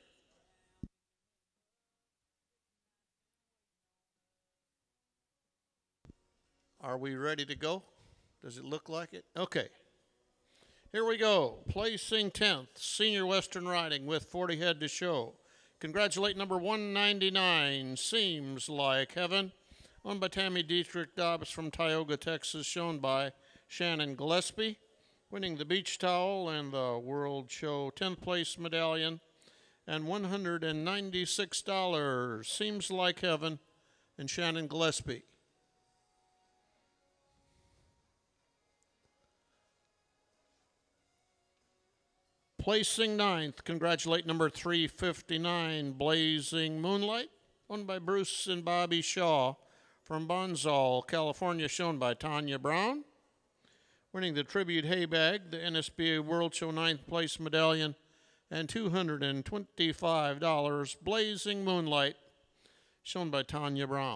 Are we ready to go? Does it look like it? Okay. Here we go. Placing 10th, Senior Western Riding with 40 head to show. Congratulate number 199, Seems Like Heaven, owned by Tammy Dietrich Dobbs from Tioga, Texas, shown by Shannon Gillespie, winning the beach towel and the World Show 10th place medallion, and $196, Seems Like Heaven, and Shannon Gillespie. Placing 9th, congratulate number 359, Blazing Moonlight, owned by Bruce and Bobby Shaw from Bonsall, California, shown by Tanya Brown. Winning the Tribute Hay Bag, the NSBA World Show 9th place medallion, and $225, Blazing Moonlight, shown by Tanya Brown.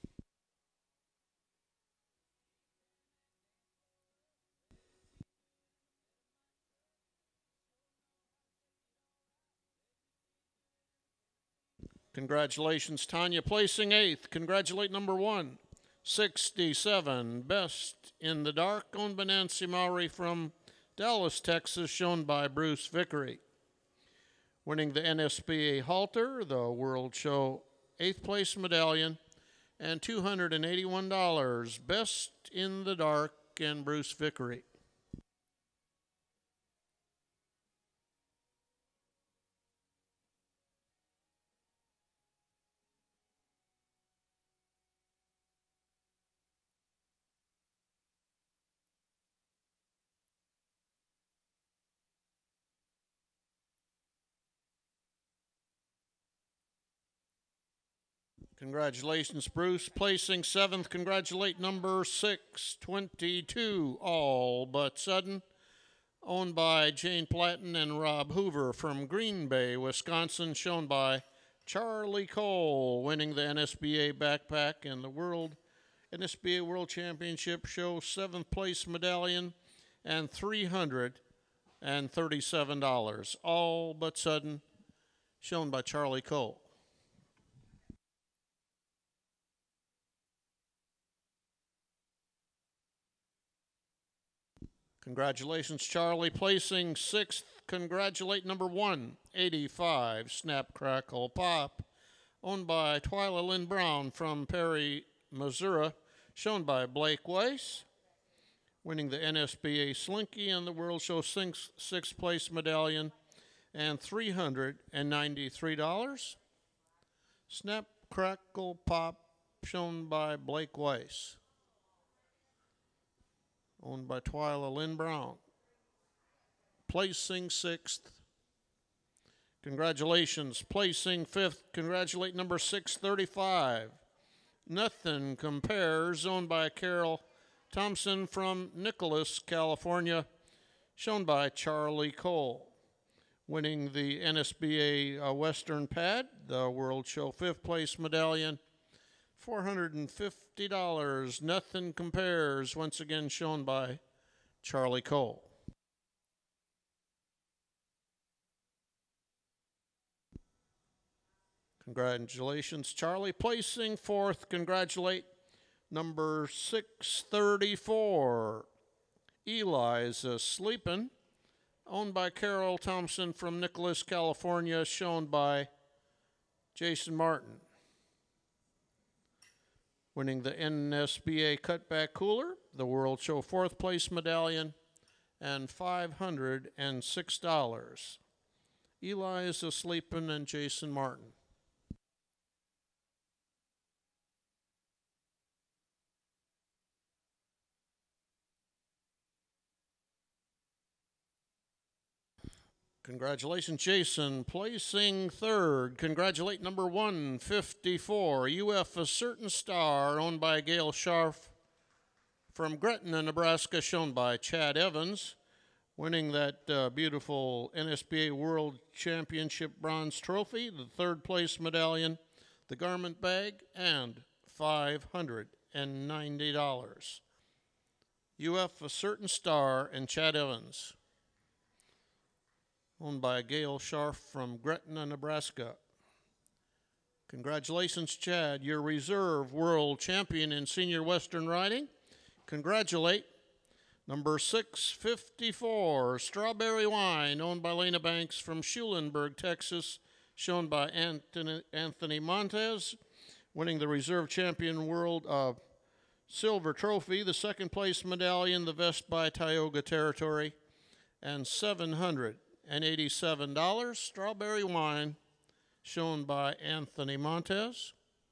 Congratulations, Tanya. Placing 8th. Congratulate number 167, Best in the Dark, owned by Nancy Mowry from Dallas, Texas, shown by Bruce Vickery. Winning the NSBA halter, the World Show 8th place medallion, and $281, Best in the Dark, and Bruce Vickery. Congratulations, Bruce. Placing 7th, congratulate number 622, All But Sudden, owned by Jane Platten and Rob Hoover from Green Bay, Wisconsin, shown by Charlie Cole, winning the NSBA backpack and the NSBA World Championship Show 7th place medallion, and $337. All But Sudden, shown by Charlie Cole. Congratulations, Charlie. Placing 6th, congratulate number 185, Snap, Crackle, Pop, owned by Twyla Lynn Brown from Perry, Missouri, shown by Blake Weiss, winning the NSBA Slinky and the World Show 6th place medallion, and $393. Snap, Crackle, Pop, shown by Blake Weiss, owned by Twyla Lynn Brown. Placing 6th. Congratulations. Placing 5th. Congratulate number 635. Nothing Compares, owned by Carol Thompson from Nicholas, California, shown by Charlie Cole. Winning the NSBA Western Pad, the World Show 5th place medallion, $450. Nothing compares. Once again shown by Charlie Cole. Congratulations, Charlie. Placing fourth, congratulate number 634. Eli's Sleepin', owned by Carol Thompson from Nicholas, California, shown by Jason Martin. Winning the NSBA Cutback Cooler, the World Show fourth place medallion, and $506. Eli's Sleepin' and Jason Martin. Congratulations, Jason. Placing third. Congratulate number 154, UF A Certain Star, owned by Gail Scharf from Gretna, Nebraska, shown by Chad Evans. Winning that beautiful NSBA World Championship bronze trophy, the third place medallion, the garment bag, and $590. UF A Certain Star and Chad Evans. Owned by Gail Scharf from Gretna, Nebraska. Congratulations, Chad. You're reserve world champion in senior Western riding. Congratulate number 654, Strawberry Wine, owned by Lena Banks from Schulenburg, Texas, shown by Anthony Montez, winning the reserve champion world silver trophy, the second place medallion, the vest by Tioga Territory, and $787. Strawberry Wine, shown by Anthony Montez.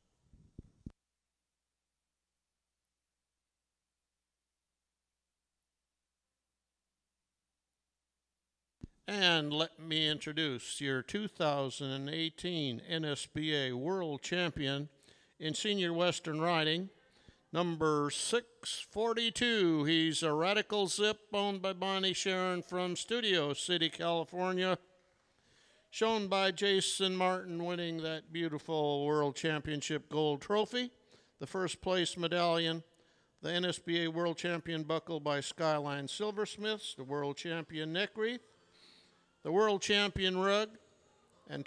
And let me introduce your 2018 NSBA World Champion in Senior Western Riding, number 642. He's a Radical Zip, owned by Bonnie Sharon from Studio City, California, shown by Jason Martin, winning that beautiful World Championship gold trophy, the first place medallion, the NSBA World Champion buckle by Skyline Silversmiths, the World Champion neck wreath, the World Champion rug, and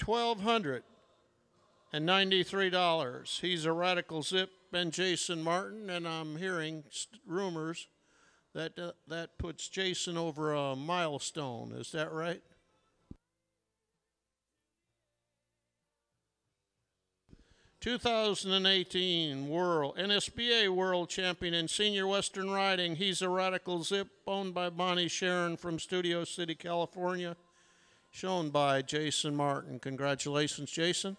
$1,293. He's a Radical Zip and Jason Martin, and I'm hearing rumors that that puts Jason over a milestone. Is that right? (2018) NSBA World Champion in Senior Western Riding. He's a Radical Zip, owned by Bonnie Sharon from Studio City, California, shown by Jason Martin. Congratulations, Jason.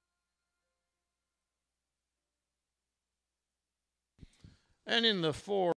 And in the four